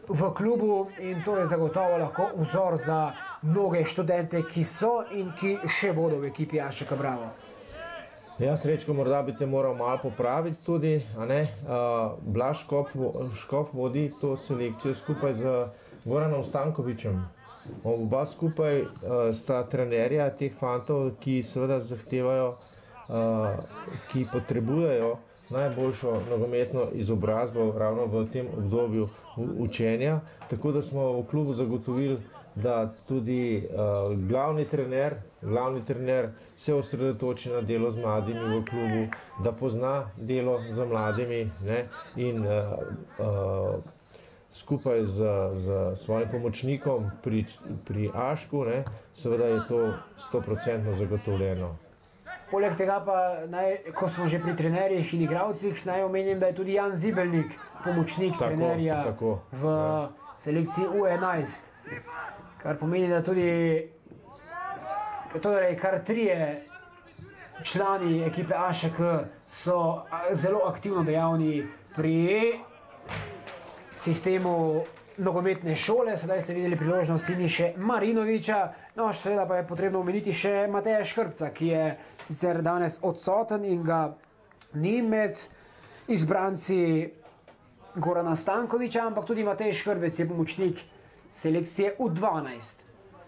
v klubu in to je zagotovo lahko vzor za mnoge študente, ki so in ki še bodo v ekipi Ašeka Bravo. Ja, Srečko, morda bi te moral malo popraviti tudi, a ne? Blaž Škof vodi to selekcijo skupaj z Goranom Stankovičem. Oba skupaj sta trenerja teh fantov, ki seveda zahtevajo, ki potrebujejo najboljšo nogometno izobrazbo ravno v tem obdobju učenja. Tako da smo v klubu zagotovili, da tudi glavni trener se osredotoči na delo z mladimi v klubu, da pozna delo z mladimi, ne, in skupaj z svojim pomočnikom pri Ašku, ne, seveda je to 100% zagotovljeno. Poleg tega pa, ko smo že pri trenerjih in igralcih, naj omenim, da je tudi Jan Zibelnik pomočnik trenerja v selekciji U11. Kar pomeni, da tudi kar 3 člani ekipe Ašek so zelo aktivno dejavni pri sistemu nogometne šole. Sedaj ste videli priložnost Siniše Marinoviča. No, seveda pa je potrebno omeniti še Mateja Škrpca, ki je sicer danes odsoten in ga ni med izbranci Gorana Stankoviča, ampak tudi Matej Škrbec je pomočnik selekcije U12.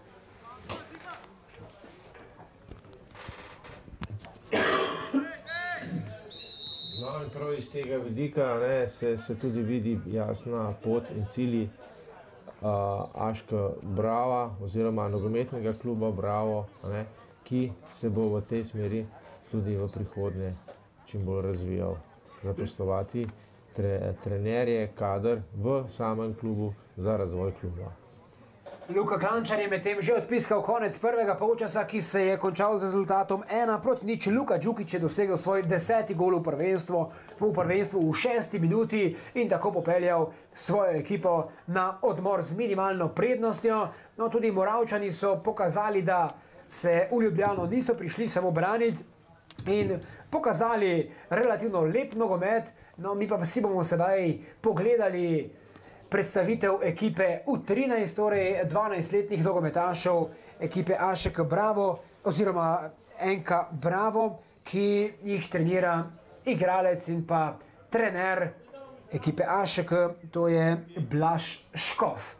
No, in prav iz tega vidika se tudi vidi jasna pot in cilji Aška Brava oziroma nogometnega kluba Bravo, ki se bo v tej smeri tudi v prihodnje čim bolj razvijal. Zaposlovati trenerje, kader v samem klubu za razvoj kluba. Luka Klančar je medtem že odpiskal konec prvega polčasa, ki se je končal z rezultatom 1-0. Luka Đukić je dosegel svoj 10. gol v prvenstvu v 6. minuti in tako popeljal svojo ekipo na odmor z minimalno prednostjo. No, tudi Moravčani so pokazali, da se v Ljubljano niso prišli samo braniti in pokazali relativno lep nogomet. No, mi pa si bomo sedaj pogledali predstavitev ekipe U13, torej 12-letnih nogometašev ekipe Ašek Bravo oziroma NK Bravo, ki jih trenira igralec in pa trener ekipe Ašek, to je Blaž Škof.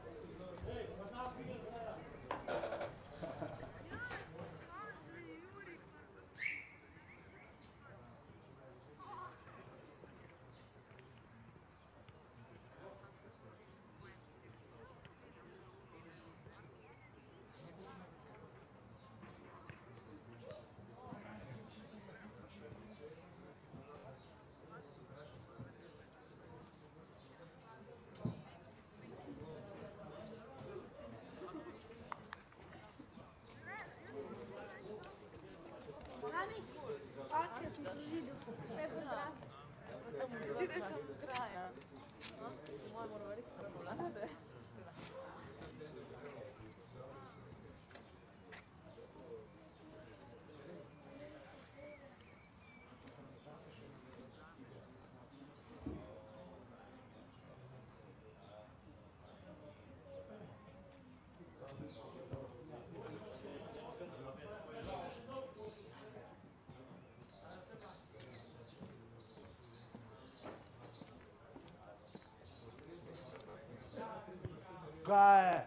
Kaj je?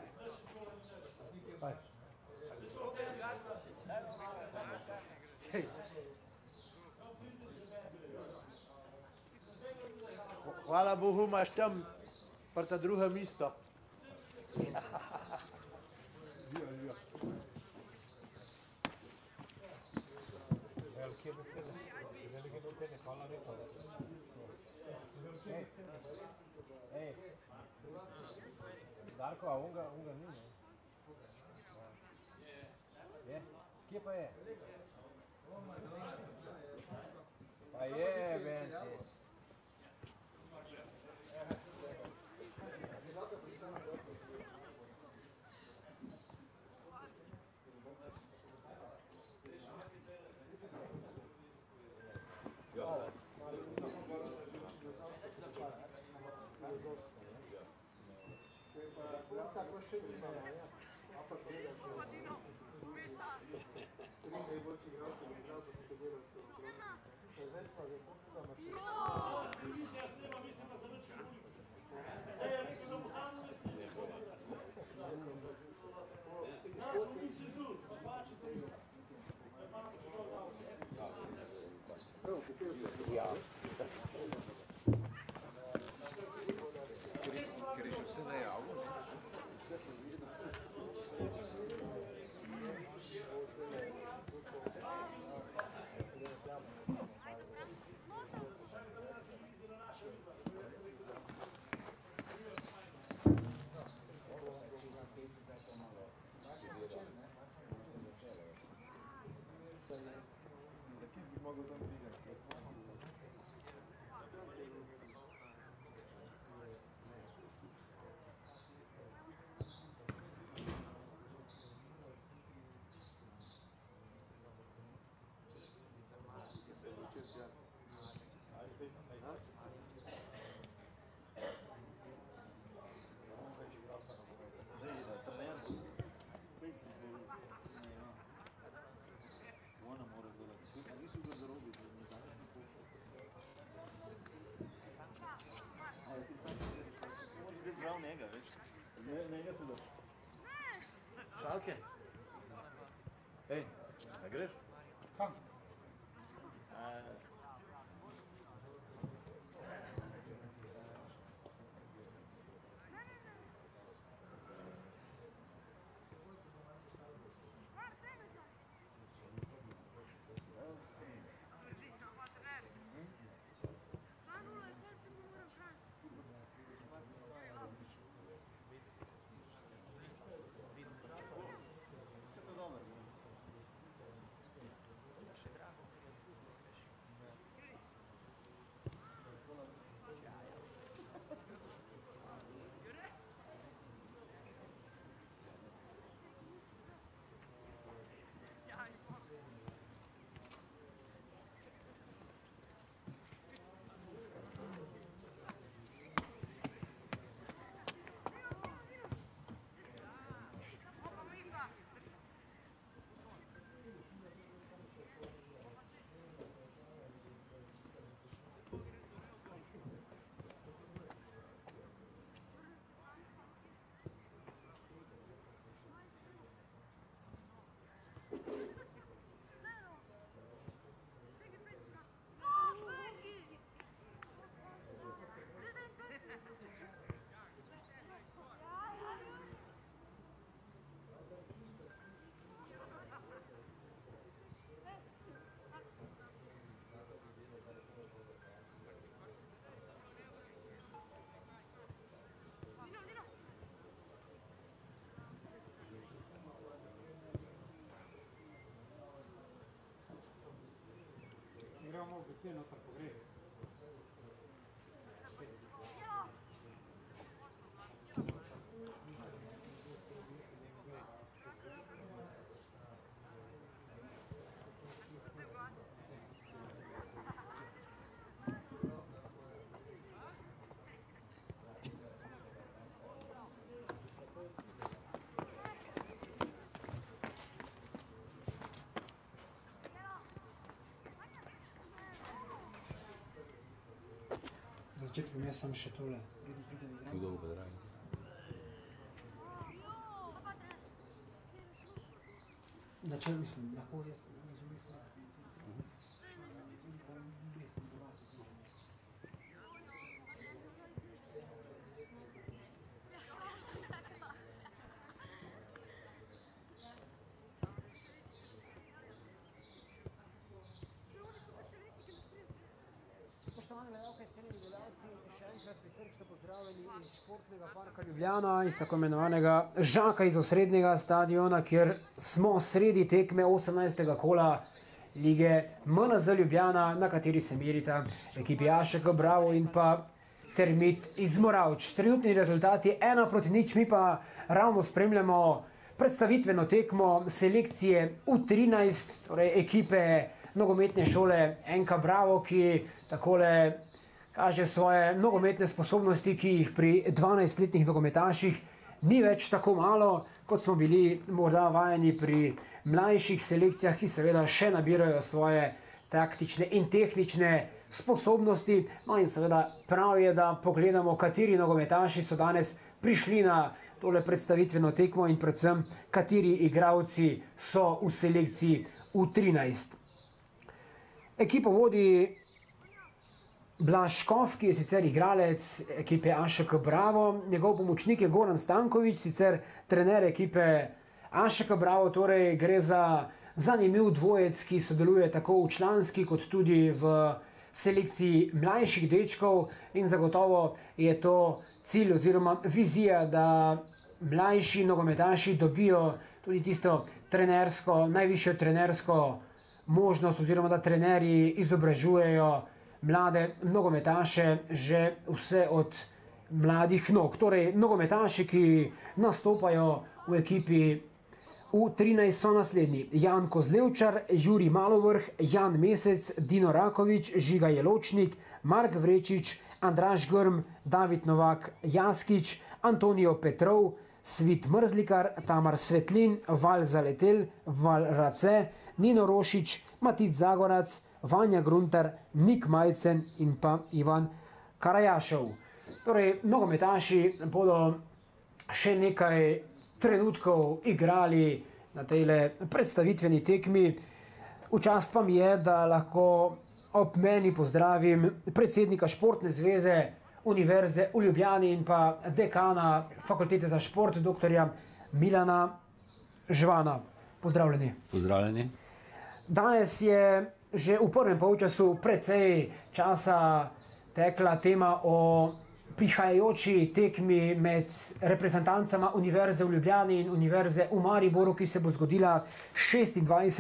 Hvala Bogu, imaš tam prta druga mesto. Darko, a unga ni, ne? Je? Kje pa je? Pa je, venti. Šalke? Ej, ne greš? Kam? Gremo v buffet noter pogreti. Za začetek mi sem še tole. Kdo bo dragi? Da če mislim, lahko jaz mislim. Spoštovane gledalke, cenjeni gledalci, še enkrat prisrčno pozdravljeni iz športnega parka Ljubljana, iz tako imenovanega Žaka iz osrednjega stadiona, kjer smo sredi tekme 18. kola lige MNZ Ljubljana, na kateri se merita ekipi Ašek Bravo in pa Termit iz Moravč. Trenutni rezultat je 1-0, mi pa ravno spremljamo predstavitveno tekmo selekcije U13, torej ekipe nogometne šole NK Bravo, ki takole kaže svoje nogometne sposobnosti, ki jih pri 12-letnih nogometaših ni več tako malo, kot smo bili morda vajeni pri mlajših selekcijah, ki seveda še nabirajo svoje taktične in tehnične sposobnosti. No in seveda prav je, da pogledamo, kateri nogometaši so danes prišli na tole predstavitveno tekmo in predvsem, kateri igralci so v selekciji U13. Ekipo vodi Blaž Škof, ki je sicer igralec ekipe AŠK Bravo, njegov pomočnik je Goran Stanković, sicer trener ekipe AŠK Bravo, torej gre za zanimiv dvojec, ki sodeluje tako v članski kot tudi v selekciji mlajših dečkov in zagotovo je to cilj oziroma vizija, da mlajši nogometaši dobijo tudi tisto trenersko, najvišjo trenersko možnost oziroma da trenerji izobražujejo mlade nogometaše že vse od mladih nog. Torej, nogometaši, ki nastopajo v ekipi U13 so naslednji: Jan Kozlevčar, Jurij Malovrh, Jan Mesec, Dino Rakovič, Žiga Jeločnik, Mark Vrečič, Andraž Grm, David Novak, Jaskič, Antonijo Petrov, Svit Mrzlikar, Tamar Svetlin, Val Zaletel, Val Race, Nino Rošič, Matic Zagorac, Vanja Gruntar, Nik Majcen in pa Ivan Karajašov. Torej, nogometaši bodo še nekaj trenutkov igrali na tejle predstavitveni tekmi. V čast pa mi je, da lahko ob meni pozdravim predsednika Športne zveze Univerze v Ljubljani in pa dekana Fakultete za šport, doktorja Milana Žvana. Pozdravljeni. Pozdravljeni. Danes je že v prvem polčasu precej časa tekla tema o prihajajoči tekmi med reprezentancama Univerze v Ljubljani in Univerze v Mariboru, ki se bo zgodila 26.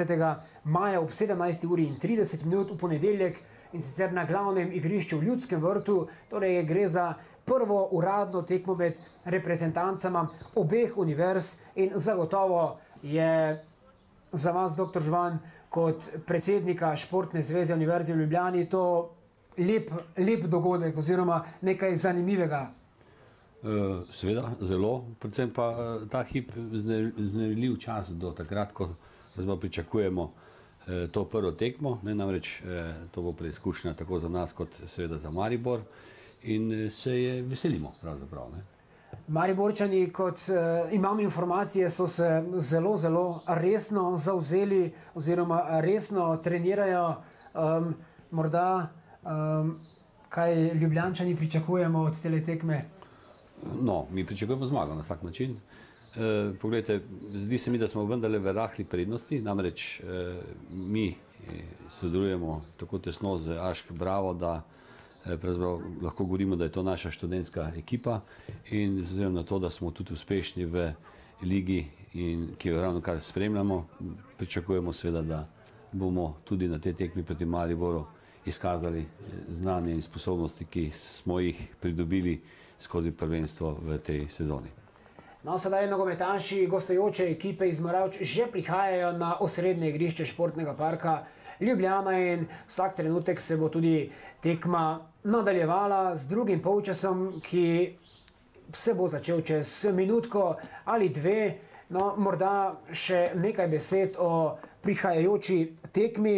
maja ob 17:30 v ponedeljek in sicer na glavnem igrišču v Ljudskem vrtu. Torej gre za prvo uradno tekmo med reprezentancama obeh univerz in zagotovo je za vas, dr. Žvan, kot predsednika Športne zveze Univerze v Ljubljani to lep dogodek oziroma nekaj zanimivega. Seveda, zelo, predvsem pa ta hip vznemirljiv čas do takrat, ko pričakujemo to prvo tekmo, namreč to bo preizkušnja tako za nas kot seveda za Maribor in se je veselimo pravzaprav. Mariborčani, kot imam informacije, so se zelo resno zavzeli oziroma resno trenirajo. Morda kaj Ljubljančani pričakujemo od tele tekme? No, mi pričakujemo zmago na tak način. Poglejte, zdi se mi, da smo vendarle v rahli prednosti, namreč mi sodelujemo tako tesno z AŠK Bravo, da lahko govorimo, da je to naša študentska ekipa in zaziramo na to, da smo tudi uspešni v ligi, ki jo ravno kar spremljamo, pričakujemo seveda, da bomo tudi na tej tekmi proti Mariboru izkazali znanje in sposobnosti, ki smo jih pridobili skozi prvenstvo v tej sezoni. No, sedaj nogometaši gostujoče ekipe iz Moravč že prihajajo na osrednje igrišče Športnega parka Ljubljana in vsak trenutek se bo tudi tekma nadaljevala z drugim polčasom, ki se bo začel čez minutko ali dve. No, morda še nekaj besed o prihajajoči tekmi.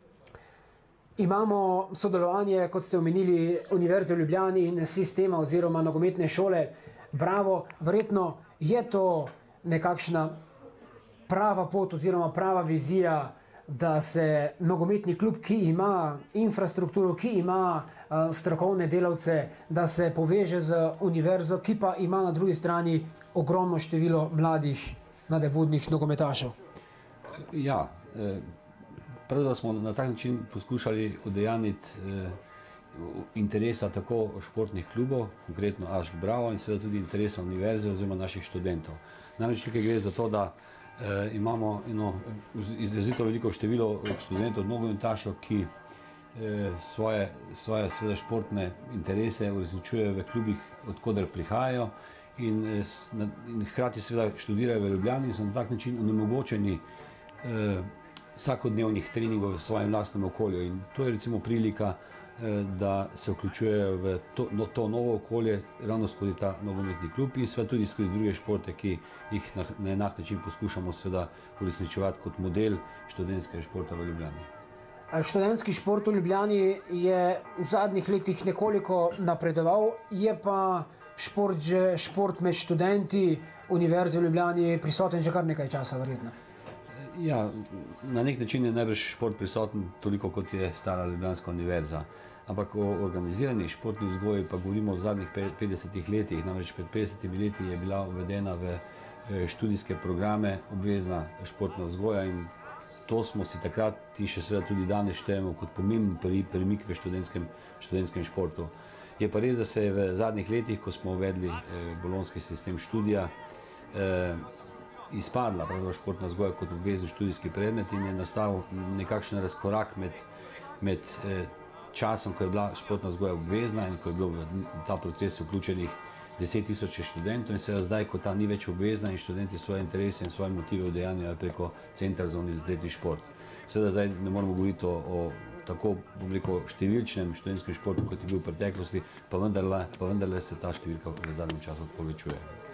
Imamo sodelovanje, kot ste omenili, Univerze v Ljubljani in sistema oziroma nogometne šole Bravo. Verjetno je to nekakšna prava pot oziroma prava vizija, da se nogometni klub, ki ima infrastrukturo, ki ima strokovne delavce, da se poveže z univerzo, ki pa ima na drugi strani ogromno število mladih nadebudnih nogometašev. Ja, pravzaprav smo na tak način poskušali udejaniti interesa tako športnih klubov, konkretno AŠK Bravo in seveda tudi interesa univerze oziroma naših študentov. Namreč tukaj gre za to, da imamo izrazito veliko število študentov, nogometašev, ki svoje seveda športne interese uresničujejo v klubih, odkoder prihajajo in hkrati seveda študirajo v Ljubljani in so na tak način onemogočeni vsakodnevnih treningov v svojem lastnem okolju. In to je recimo prilika, da se vključujejo v to novo okolje, ravno skozi ta nogometni klub in seveda tudi skozi druge športe, ki jih na enak način poskušamo seveda uresničevati kot model študentskega športa v Ljubljani. Študentski šport v Ljubljani je v zadnjih letih nekoliko napredoval, je pa šport med študenti Univerze v Ljubljani prisoten že kar nekaj časa, verjetno. Ja, na nek način je najbrž šport prisoten toliko, kot je stara Ljubljanska univerza. Ampak o organizirani športni vzgoji pa govorimo v zadnjih 50 letih. Namreč pred 50 leti je bila uvedena v študijske programe obvezna športna vzgoja in to smo si takrat, in še seveda tudi danes štejemo kot pomemben premik v študentskem športu. Je pa res, da se je v zadnjih letih, ko smo uvedli bolonjski sistem študija, izpadla športna vzgoja kot obvezni študijski predmet in je nastal nekakšen razkorak med časom, ko je bila športna vzgoja obvezna in ko je bilo v ta proces vključenih 10.000 študentov in seveda zdaj, ko ta ni več obvezna in študenti svoje interese in svoje motive udejanjajo preko Centra za univerzitetni šport. Seveda zdaj ne moramo govoriti o tako, bom rekel, številčnem študentskem športu, kot je bil v preteklosti, pa vendarle se ta številka v zadnjem času povečuje.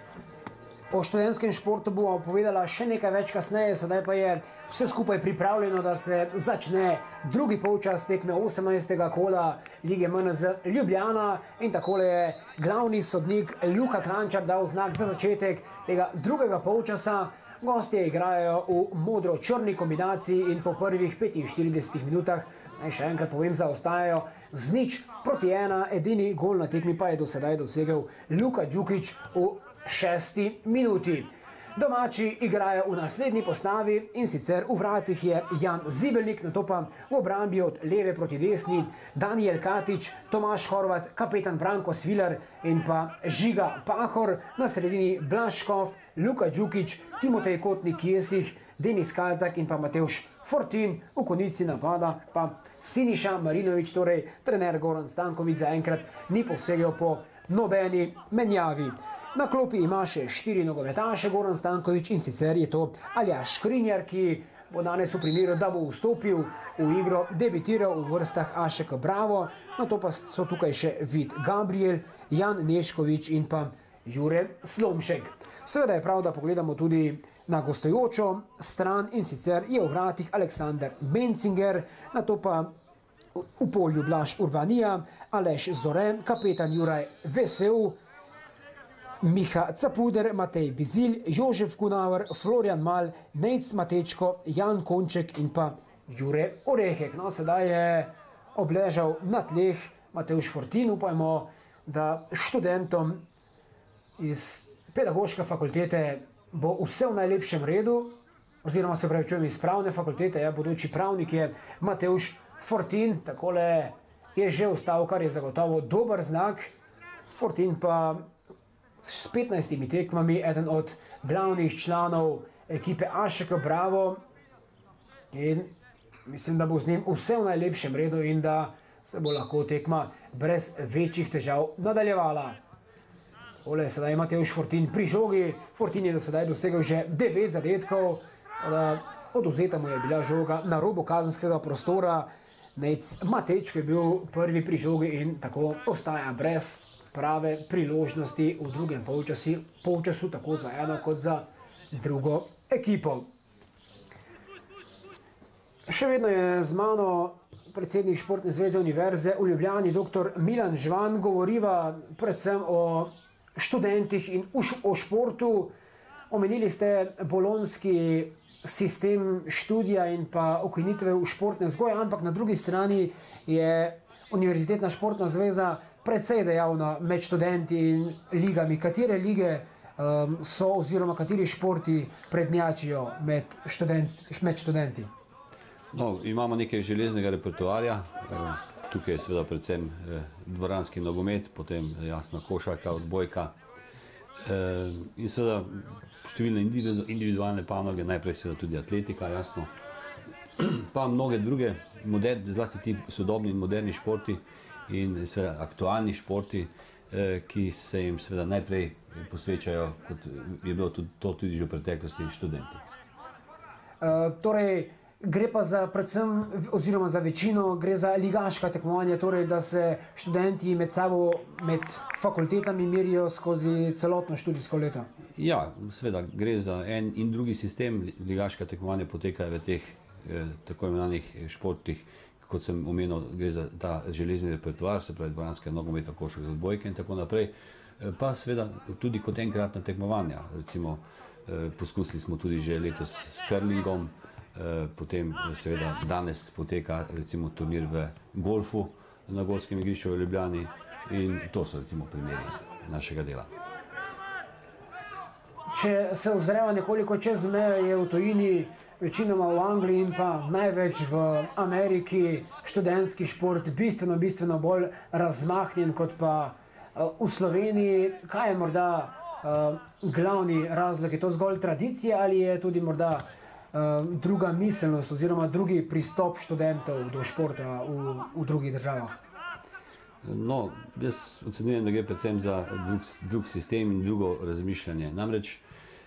O študentskem športu bomo povedala še nekaj več kasneje, sedaj pa je vse skupaj pripravljeno, da se začne drugi polčas tekme 18. kola Lige MNZ Ljubljana in takole je glavni sodnik Luka Klančar dal znak za začetek tega drugega polčasa. Gostje igrajo v modro-črni kombinaciji in po prvih 45 minutah, naj še enkrat povem, zaostajajo z 0:1, edini gol na tekmi pa je do sedaj dosegel Luka Đukić v 6. minuti. Domači igrajo v naslednji postavi in sicer v vratih je Jan Zibelnik, nato pa v obrambi od leve proti desni Danijel Katič, Tomaž Horvat, kapetan Branko Svilar in pa Žiga Pahor, na sredini Blaž Škof, Luka Đukić, Timotej Kotnik-Jesih, Denis Kaltak in pa Matevž Fortin, v konici napada pa Siniša Marinović, torej trener Goran Stanković zaenkrat ni posegel po nobeni menjavi. Na klopi ima še 4 nogometaše Goran Stanković in sicer je to Aljaž Škrinjar, ki bo danes v primeru, da bo vstopil v igro, debitiral v vrstah AŠK Bravo, nato pa so tukaj še Vid Gabriel, Jan Nešković in pa Jure Slomšek. Seveda je prav, da pogledamo tudi na gostujočo stran in sicer je v vratih Aleksander Mencinger, nato pa v polju Blaž Urbanija, Aleš Zore, kapetan Juraj Vesel, Miha Capuder, Matej Bizilj, Jožef Kunaver, Florian Mal, Nejc Matečko, Jan Konček in pa Jure Orehek. No, sedaj je obležal na tleh Matevž Fortin. Upajmo, da študentom iz pedagoške fakultete bo vse v najlepšem redu, oziroma se pravi, čujem iz pravne fakultete, bodoči pravnik je Matevž Fortin, takole je že vstal, kar je zagotovo dober znak. Fortin pa s 15 tekmami eden od glavnih članov ekipe AŠK Bravo in mislim, da bo z njim vse v najlepšem redu in da se bo lahko tekma brez večjih težav nadaljevala. Tole sedaj Matevž Fortin pri žogi. Fortin je do sedaj dosegel že 9 zadetkov, odvzeta mu je bila žoga na robu kazenskega prostora. Nejc Matečko je bil prvi pri žogi in tako ostaja brez prave priložnosti v drugem polčasu, tako za eno kot za drugo ekipo. Še vedno je z mano predsednik Športne zveze Univerze v Ljubljani, dr. Milan Žvan. Govoriva predvsem o študentih in o športu. Omenili ste bolonjski sistem študija in pa ukinitve v športne vzgoje, ampak na drugi strani je Univerzitetna športna zveza precej dejavna med študenti in ligami. Katere lige so oziroma kateri športi prednjačijo med študenti? No, imamo nekaj železnega repertoarja. Tukaj je seveda predvsem dvoranski nogomet, potem jasno košarka, odbojka in seveda številne individualne panoge, najprej seveda tudi atletika, jasno. Pa mnoge druge, zlasti ti sodobni in moderni športi in seveda aktualni športi, ki se jim seveda najprej posvečajo, kot je bilo to tudi že v preteklosti, študenti. Torej, Gre pa za predvsem, oziroma za večino, gre za ligaška tekmovanja, torej da se študenti med sabo, med fakultetami merijo skozi celotno študijsko leto. Ja, seveda gre za en in drugi sistem. Ligaška tekmovanja potekajo v teh tako imenovanih športih, kot sem omenil, gre za ta železni repertoar, se pravi dvoranske nogometa, košarke, odbojke in tako naprej. Pa seveda tudi kot enkratna tekmovanja. Recimo poskusili smo tudi že letos s curlingom, potem seveda danes poteka recimo turnir v golfu na golfskem igrišču v Ljubljani in to so recimo primeri našega dela. Če se ozremo nekoliko čez mejo, je v tujini, večinoma v Angliji in pa največ v Ameriki, študentski šport bistveno bolj razmahnjen kot pa v Sloveniji. Kaj je morda glavni razlog? Je to zgolj tradicija ali je tudi morda druga miselnost oziroma drugi pristop študentov do športa v drugih državah? No, jaz ocenjujem, da gre predvsem za drug sistem in drugo razmišljanje. Namreč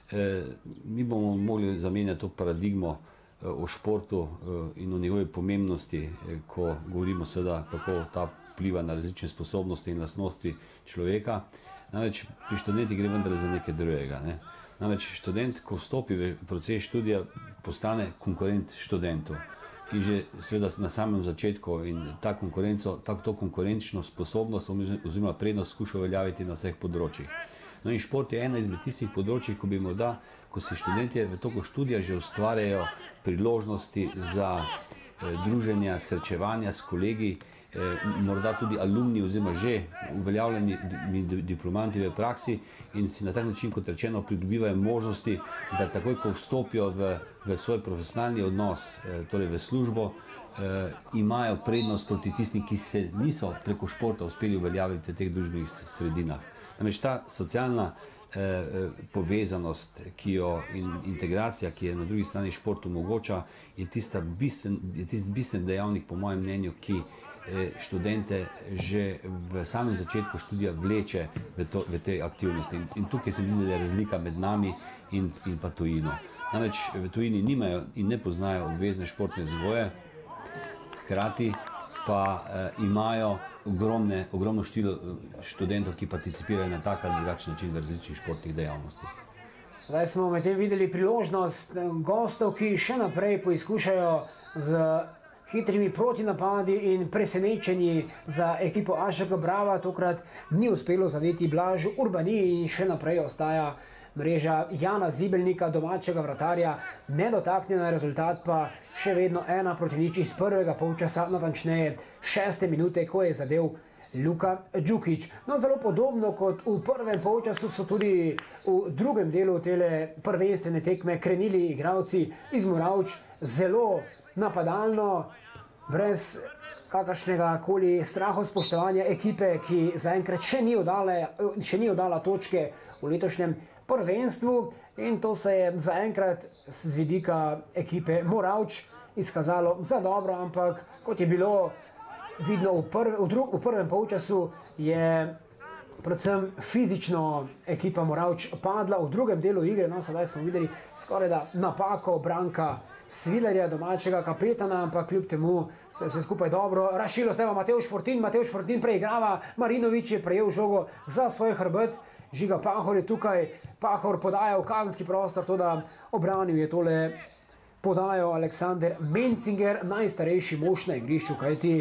mi bomo mogli zamenjati to paradigmo o športu in o njegovi pomembnosti, ko govorimo seveda, kako ta vpliva na različne sposobnosti in lastnosti človeka. Namreč pri študentih gre vendar za nekaj drugega. Namreč študent, ko vstopi v proces študija, postane konkurent študentov. In že seveda na samem začetku in to konkurenčno sposobnost oziroma prednost skuša uveljaviti na vseh področjih. No in šport je ena izmed tistih področij, ko bi morda, ko si študentje v toku študija že ustvarjajo priložnosti za druženja, srečevanja s kolegi, morda tudi alumni oziroma že uveljavljeni diplomanti v praksi in si na tak način, kot rečeno, pridobivajo možnosti, da takoj, ko vstopijo v svoj profesionalni odnos, torej v službo, imajo prednost proti tistim, ki se niso preko športa uspeli uveljaviti v teh družbenih sredinah. Namreč ta socialna povezanost in integracija, ki je na drugi strani šport omogoča, je tisti bistven dejavnik, po mojem mnenju, ki študente že v samem začetku študija vleče v te aktivnosti. In tukaj se mi zdi, da je razlika med nami in pa tujino. Namreč v tujini nimajo in ne poznajo obvezne športne vzgoje, hkrati pa imajo ogromno število študentov, ki participirajo na tak ali drugačen način v različnih športnih dejavnostih. Sedaj smo medtem videli priložnost gostov, ki še naprej poizkušajo z hitrimi protinapadi in presenečenji za ekipo Ašaka Brava. Tokrat ni uspelo zadeti Blažu Urbaniji in še naprej ostaja mreža Jana Zibelnika, domačega vratarja, nedotaknjena, rezultat pa še vedno 1-0 iz prvega polčasa, natančneje 6. minute, ko je zadel Luka Đukić. No, zelo podobno kot v prvem polčasu so tudi v drugem delu tele prvenstvene tekme krenili igralci iz Moravč zelo napadalno, brez kakršnega koli strahospoštovanja ekipe, ki zaenkrat še ni oddala točke v letošnjem prvenstvu, in to se je zaenkrat z vidika ekipe Moravč izkazalo za dobro, ampak kot je bilo vidno v prvem polčasu, je predvsem fizično ekipa Moravč padla v drugem delu igre. No, sedaj smo videli skorajda napako Branka Svilerja, domačega kapetana, ampak kljub temu se je vse skupaj dobro razšilo. Zdaj pa Matevž Fortin preigrava, Marinović je prejel žogo za svoj hrbet, Žiga Pahor je tukaj, Pahor podaja v kazenski prostor, toda obranil je tole podajo Aleksander Mencinger, najstarejši mož na igrišču, kajti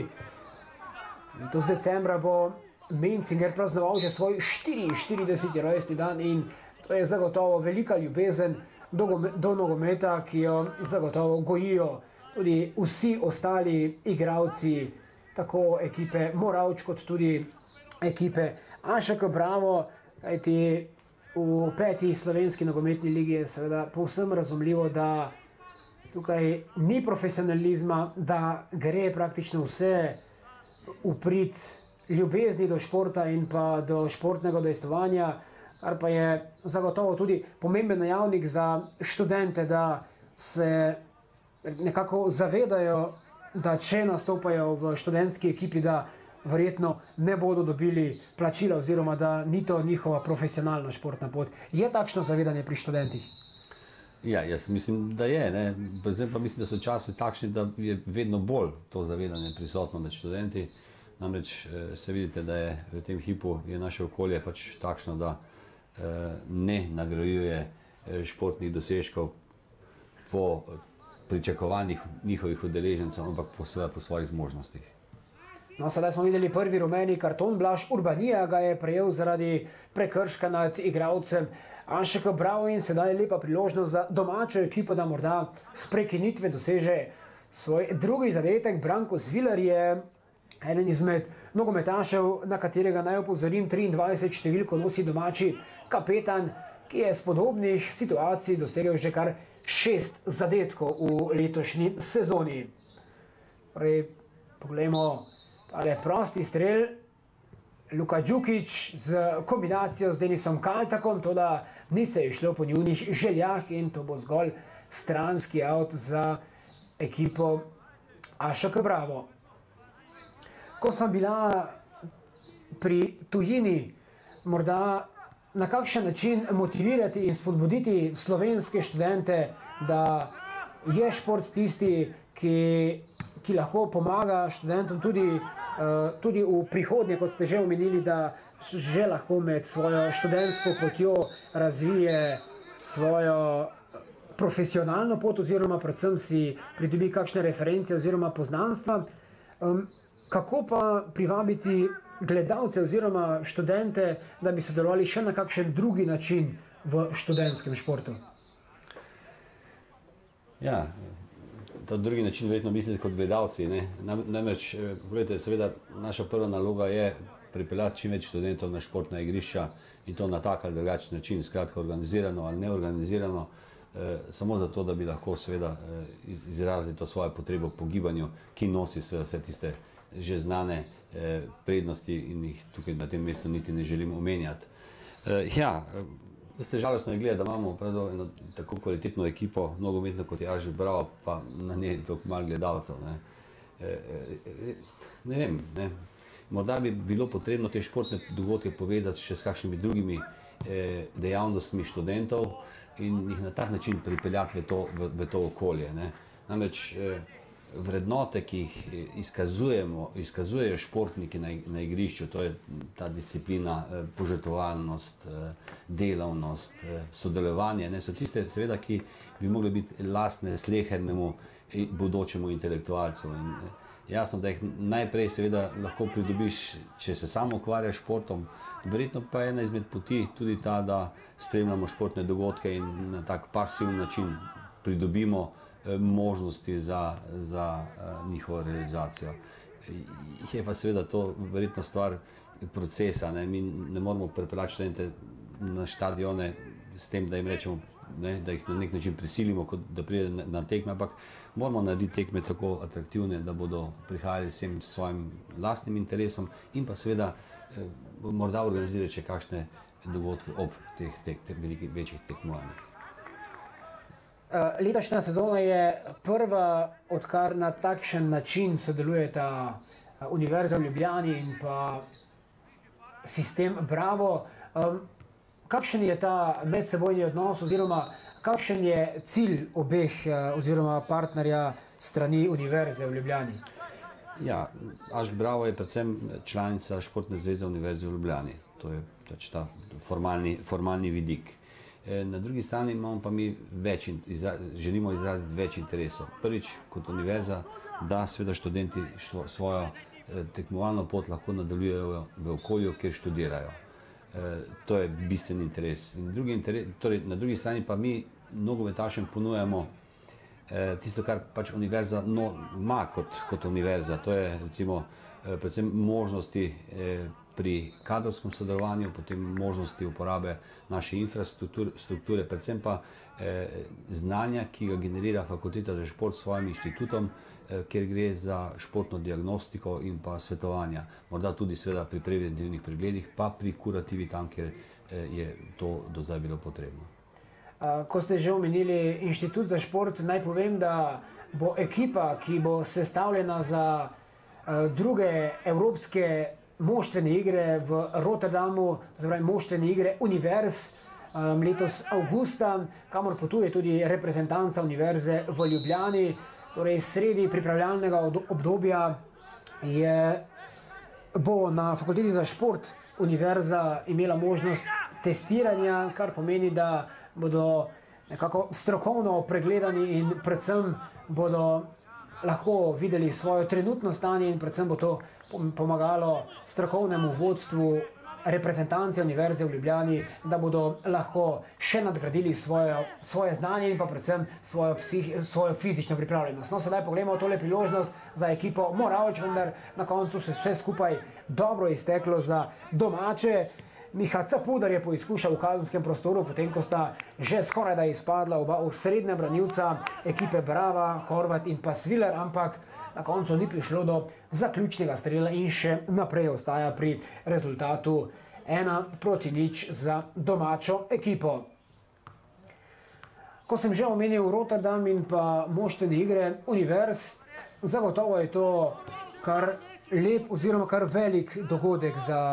letos decembra bo Mencinger praznoval že svoj 44. rojstni dan in to je zagotovo velika ljubezen do nogometa, ki jo zagotovo gojijo tudi vsi ostali igralci, tako ekipe Moravč kot tudi ekipe Ašaka Bravo, kajti v 5. slovenski nogometni ligi je seveda povsem razumljivo, da tukaj ni profesionalizma, da gre praktično vse v prid ljubezni do športa in pa do športnega udejstvovanja, kar pa je zagotovo tudi pomemben dejavnik za študente, da se nekako zavedajo, da če nastopajo v študentski ekipi, da verjetno ne bodo dobili plačila oziroma da ni to njihova profesionalna športna pot. Je takšno zavedanje pri študentih? Ja, jaz mislim, da je. Ne. Predvsem pa mislim, da so časi takšni, da je vedno bolj to zavedanje prisotno med študenti. Namreč se vidite, da je v tem hipu je naše okolje pač takšno, da ne nagrajuje športnih dosežkov po pričakovanjih njihovih udeležencev, ampak po svojih zmožnostih. No, sedaj smo videli prvi rumeni karton. Blaž Urbanija ga je prejel zaradi prekrška nad igralcem Anšeka Bravo in sedaj je lepa priložnost za domačo ekipo, da morda s prekinitve doseže svoj drugi zadetek. Branko Zvilar je eden izmed nogometašev, na katerega naj opozorim, 23 številko nosi domači kapetan, ki je z podobnih situacij dosegel že kar 6 zadetkov v letošnji sezoni. Poglejmo tale prosti strel. Luka Đukić z kombinacijo z Denisom Kaltakom, to da ni se išlo po njunih željah in to bo zgolj stranski avt za ekipo AŠK Bravo. Ko sem bila pri tujini, morda na kakšen način motivirati in spodbuditi slovenske študente, da je šport tisti, ki lahko pomaga študentom tudi v prihodnje, kot ste že omenili, da že lahko med svojo študentsko potjo razvije svojo profesionalno pot oziroma predvsem si pridobi kakšne reference oziroma poznanstva. Kako pa privabiti gledalce oziroma študente, da bi sodelovali še na kakšen drugi način v študentskem športu? Ja, ta drugi način verjetno mislite kot gledalci. Namreč, gledajte, seveda naša prva naloga je pripeljati čim več študentov na športna igrišča in to na tak ali drugačen način, skratka organizirano ali neorganizirano, samo zato, da bi lahko seveda izrazili to svojo potrebo po gibanju, ki nosi seveda vse tiste že znane prednosti in jih tukaj na tem mestu niti ne želim omenjati. Ja, veste, žalostno je gledati, da imamo eno tako kvalitetno ekipo, nogometno kot je AŠK Bravo, pa na njej toliko malo gledalcev. Ne vem, morda bi bilo potrebno te športne dogodke povezati še s kakšnimi drugimi dejavnostmi študentov in jih na tak način pripeljati v to okolje. Namreč vrednote, ki jih izkazujejo športniki na igrišču, to je ta disciplina, požrtvovalnost, delavnost, sodelovanje, so tiste seveda, ki bi mogli biti lastne slehernemu bodočemu intelektualcu. Jasno, da jih najprej seveda lahko pridobiš, če se samo ukvarjaš športom, verjetno pa je ena izmed poti tudi ta, da spremljamo športne dogodke in na tak pasivni način pridobimo možnosti za njihovo realizacijo. Je pa seveda to verjetno stvar procesa. Mi ne moramo pripeljati študente na štadione s tem, da jim rečemo, da jih na nek način prisilimo, da pride na tekme, ampak moramo narediti tekme tako atraktivne, da bodo prihajali sem s svojim lastnim interesom in pa seveda morda organizirati še kakšne dogodke ob teh večjih tekmovanjih. Letošnja sezona je prva, odkar na takšen način sodelujeta Univerza v Ljubljani in pa sistem Bravo. Kakšen je ta medsebojni odnos oziroma kakšen je cilj obeh oziroma partnerja strani Univerze v Ljubljani? Ja, AŠK Bravo je predvsem članica Športne zveze Univerze v Ljubljani. To je ta formalni vidik. Na drugi strani imamo pa mi želimo izraziti več interesov. Prvič, kot univerza, da seveda študenti svojo tekmovalno pot lahko nadaljujejo v okolju, kjer študirajo. To je bistven interes. Na drugi strani pa mi nogometašem ponujamo tisto, kar pač univerza ima kot univerza. To je recimo predvsem možnosti pri kadrovskem sodelovanju, potem možnosti uporabe naše infrastrukture, predvsem pa znanja, ki ga generira Fakulteta za šport s svojim inštitutom, kjer gre za športno diagnostiko in pa svetovanja. Morda tudi seveda pri preventivnih pregledih, pa pri kurativi tam, kjer je to do zdaj bilo potrebno. Ko ste že omenili Inštitut za šport, naj povem, da bo ekipa, ki bo sestavljena za druge evropske moštvene igre v Rotterdamu, torej moštvene igre univerz, letos avgusta, kamor potuje tudi reprezentanca Univerze v Ljubljani. Torej, sredi pripravljalnega obdobja bo na Fakulteti za šport Univerza imela možnost testiranja, kar pomeni, da bodo nekako strokovno pregledani in predvsem bodo lahko videli svoje trenutno stanje in predvsem bo to pomagalo strokovnemu vodstvu reprezentance Univerze v Ljubljani, da bodo lahko še nadgradili svoje znanje in pa predvsem svojo fizično pripravljenost. No, sedaj pogledamo tole priložnost za ekipo Moravč, vendar na koncu se vse skupaj dobro izteklo za domače. Miha Capuder je poizkušal v kazenskem prostoru, potem ko sta že skoraj da izpadla oba osrednja branilca ekipe Brava, Horvat in pa Sviler, ampak na koncu ni prišlo do zaključnega strela in še naprej ostaja pri rezultatu 1-0 za domačo ekipo. Ko sem že omenil Rotterdam in pa moštvene igre Univerz, zagotovo je to kar lep oziroma kar velik dogodek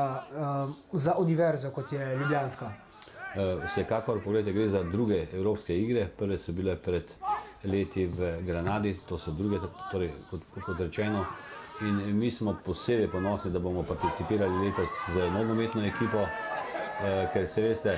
za Univerzo, kot je ljubljanska. Vsekakor, pogledajte, gre za druge evropske igre. Prve so bile pred leti v Granadi, to so druge, torej kot rečeno. In mi smo posebej ponosni, da bomo participirali letos z nogometno ekipo, ker se veste,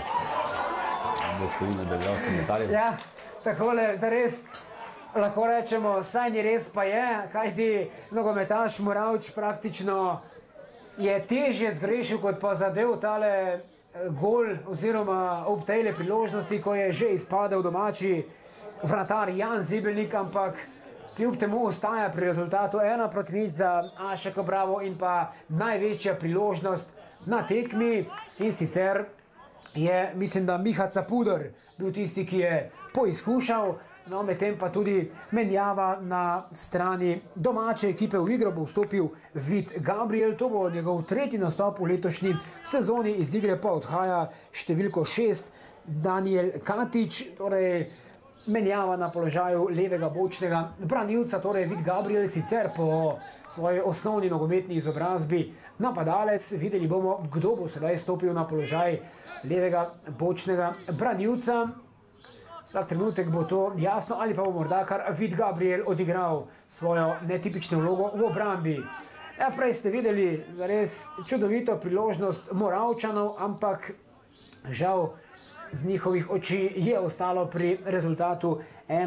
da stoji na državskem metalju. Ja, takole, zares. Lahko rečemo, saj ni res, pa je, kajti nogometaš Moravč praktično je težje zgrešil, kot pa zadev tale gol oziroma ob tejle priložnosti, ko je že izpadel domači vratar Jan Zibelnik, ampak kljub temu ostaja pri rezultatu 1-0 za AŠK Bravo in pa največja priložnost na tekmi. In sicer je, mislim, da Miha Capuder bil tisti, ki je poizkušal. No, medtem pa tudi menjava na strani domače ekipe. V igro bo vstopil Vid Gabriel, to bo njegov tretji nastop v letošnji sezoni. Iz igre pa odhaja številko 6 Daniel Katič, torej menjava na položaju levega bočnega branilca, torej Vid Gabriel, sicer po svoji osnovni nogometni izobrazbi napadalec. Videli bomo, kdo bo sedaj stopil na položaj levega bočnega branilca. Vsak trenutek bo to jasno, ali pa bo morda kar Vid Gabriel odigral svojo netipično vlogo v obrambi. Ja, prej ste videli zares čudovito priložnost Moravčanov, ampak žal z njihovih oči je ostalo pri rezultatu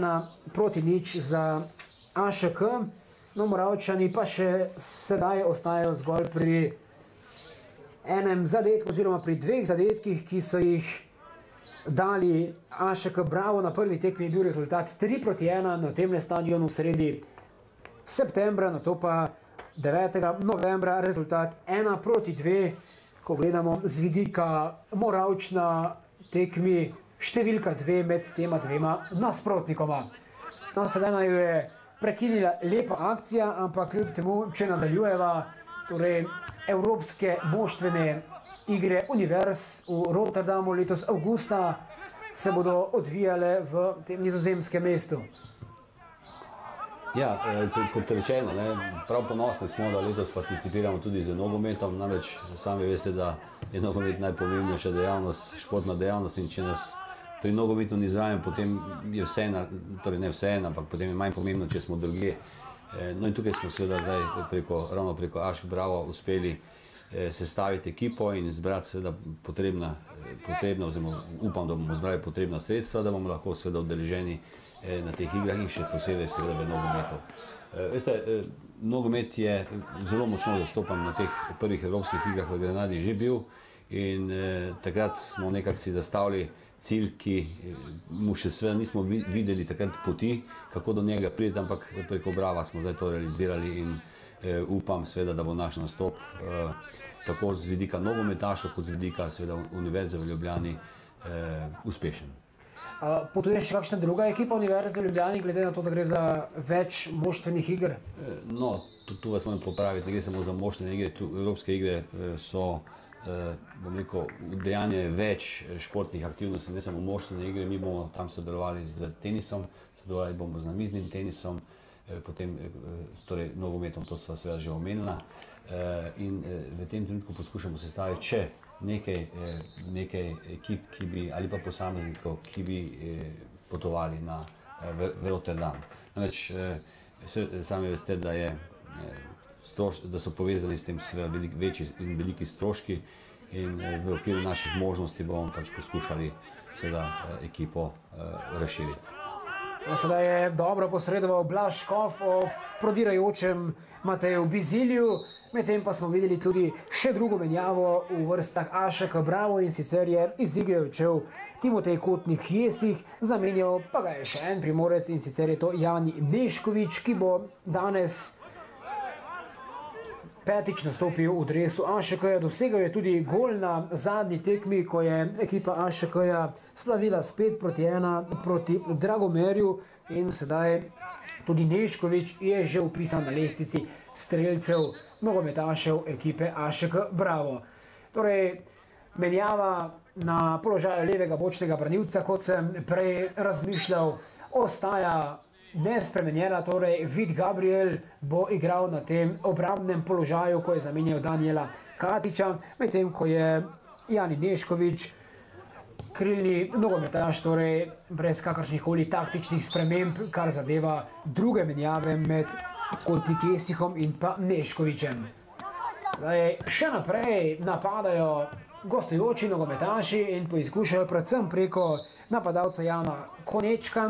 1-0 za AŠK. No, Moravčani pa še sedaj ostajajo zgolj pri enem zadetku oziroma pri dveh zadetkih, ki so jih dali AŠK Bravo. Na prvi tekmi je bil rezultat 3-1 na temle stadionu sredi septembra, na to pa 9. novembra rezultat 1-2, ko gledamo z vidika Moravč na tekmi številka 2 med tema dvema nasprotnikoma. No, sedaj naj jo je prekinila lepa akcija, ampak kljub temu, če nadaljujeva, torej evropske moštvene igre Univerz v Rotterdamu letos avgusta se bodo odvijale v tem nizozemskem mestu. Ja, kot rečeno, prav ponosni smo, da letos participiramo tudi z nogometom, namreč sami veste, da je nogomet najpomembnejša dejavnost, športna dejavnost, in če nas pri nogometu ni zraven, potem je vseeno, torej ne vseeno, ampak potem je manj pomembno, če smo drugje. No in tukaj smo seveda zdaj ravno preko AŠK Bravo uspeli sestaviti ekipo in izbrati seveda potrebna, oziroma upam, da bomo zbrali potrebna sredstva, da bomo lahko seveda udeleženi na teh igrah in še posebej seveda v nogometu. Veste, nogomet je zelo močno zastopan na teh prvih evropskih igrah v Granadi že bil in takrat smo nekako si zastavili cilj, ki mu še seveda nismo videli takrat poti, kako do njega priti, ampak preko Brava smo zdaj to realizirali in upam seveda, da bo naš nastop tako z vidika nogometašev kot z vidika seveda Univerze v Ljubljani uspešen. Potuje še kakšna druga ekipa Univerze v Ljubljani, glede na to, da gre za več moštvenih iger? No, tu vas moram popraviti, ne gre samo za moštvene igre, evropske igre so, bom rekel, dejanje več športnih aktivnosti, ne samo moštvene igre. Mi bomo tam sodelovali z tenisom, sodelovali bomo z namiznim tenisom, potem torej nogometom, to sva seveda že omenila, in v tem trenutku poskušamo sestaviti še nekaj ekip, ali pa posameznikov, ki bi potovali v Rotterdam. Namreč, sami veste, da so povezani s tem večji in veliki stroški in v okviru naših možnosti bomo pač poskušali ekipo razširiti. Sedaj je dobro posredoval Blaž Škof o prodirajočem Mateju Bizilju, medtem pa smo videli tudi še drugo menjavo v vrstah AŠK Bravo, in sicer je iz igre odšel Timotej Kotnik-Jesih, zamenjal pa ga je še en Primorec, in sicer je to Jani Nešković, ki bo danes petič nastopil v dresu AŠK-ja. Dosegel je tudi gol na zadnji tekmi, ko je ekipa AŠK-ja slavila spet proti Dragomerju, in sedaj tudi Nešković je že vpisan na lestvici strelcev nogometašev ekipe AŠK Bravo. Torej, menjava na položaju levega bočnega branilca, kot sem prej razmišljal, ostaja nespremenjena, torej Vid Gabriel bo igral na tem obrambnem položaju, ko je zamenjal Daniela Katiča, medtem ko je Jani Nešković krilni nogometaš, torej brez kakršnihkoli taktičnih sprememb, kar zadeva druge menjave med Kotnik-Jesihom in pa Neškovićem. Zdaj še naprej napadajo gostujoči nogometaši in poizkušajo predvsem preko napadalca Jana Konečka,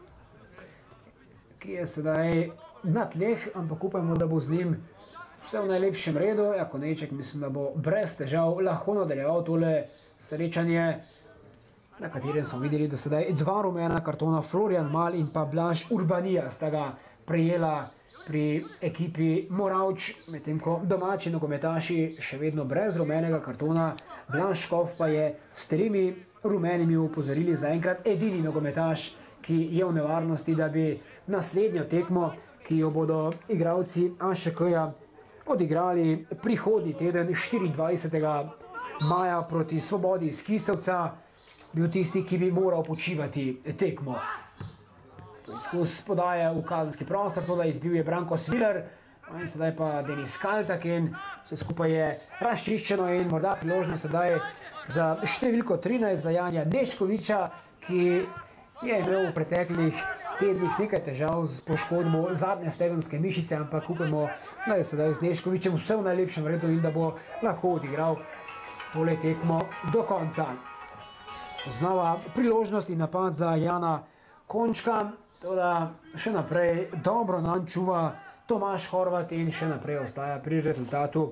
ki je sedaj na tleh, ampak upajmo, da bo z njim vse v najlepšem redu. Ja, Koneček mislim, da bo brez težav lahko nadaljeval tole srečanje, na katerem smo videli do sedaj dva rumena kartona. Florian Mal in pa Blaž Urbanija sta ga prejela pri ekipi Moravč, medtem ko domači nogometaši še vedno brez rumenega kartona. Blaž Škof pa je s 3 rumenimi opozorili zaenkrat edini nogometaš, ki je v nevarnosti, da bi naslednjo tekmo, ki jo bodo igralci AŠK-ja odigrali prihodnji teden 24. maja proti Svobodi iz Kisovca, bil tisti, ki bi moral počivati tekmo. Poizkus podaje v kazenski prostor, toda izbil je Branko Sviler, in sedaj pa Denis Kaltak, in vse skupaj je razčiščeno in morda priložnost sedaj za številko 13 za Janja Neškovića, ki je imel v preteklih tednih nekaj težav z poškodbo zadnje stegenske mišice, ampak upamo, da je sedaj z Neškovićem vse v najlepšem redu in da bo lahko odigral tole tekmo do konca. Znova priložnost in napad za Jana Končka, toda še naprej dobro nam čuva Tomaž Horvat in še naprej ostaja pri rezultatu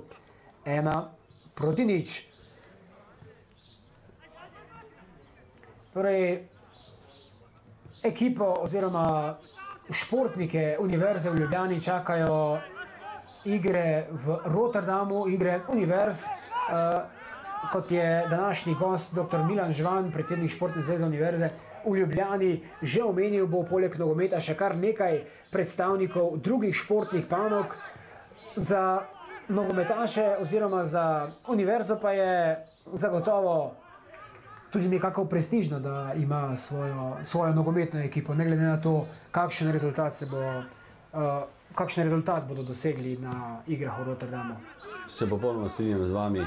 1-0. Torej, ekipo oziroma športnike Univerze v Ljubljani čakajo igre v Rotterdamu, igre univerz. Kot je današnji gost dr. Milan Žvan, predsednik Športne zveze Univerze v Ljubljani, že omenil, bo poleg nogometa še kar nekaj predstavnikov drugih športnih panog. Za nogometaše oziroma za univerzo pa je zagotovo tudi nekako prestižno, da ima svojo nogometno ekipo, ne glede na to, kakšen rezultat bodo dosegli na igrah v Rotterdamu. Se popolnoma strinjam z vami.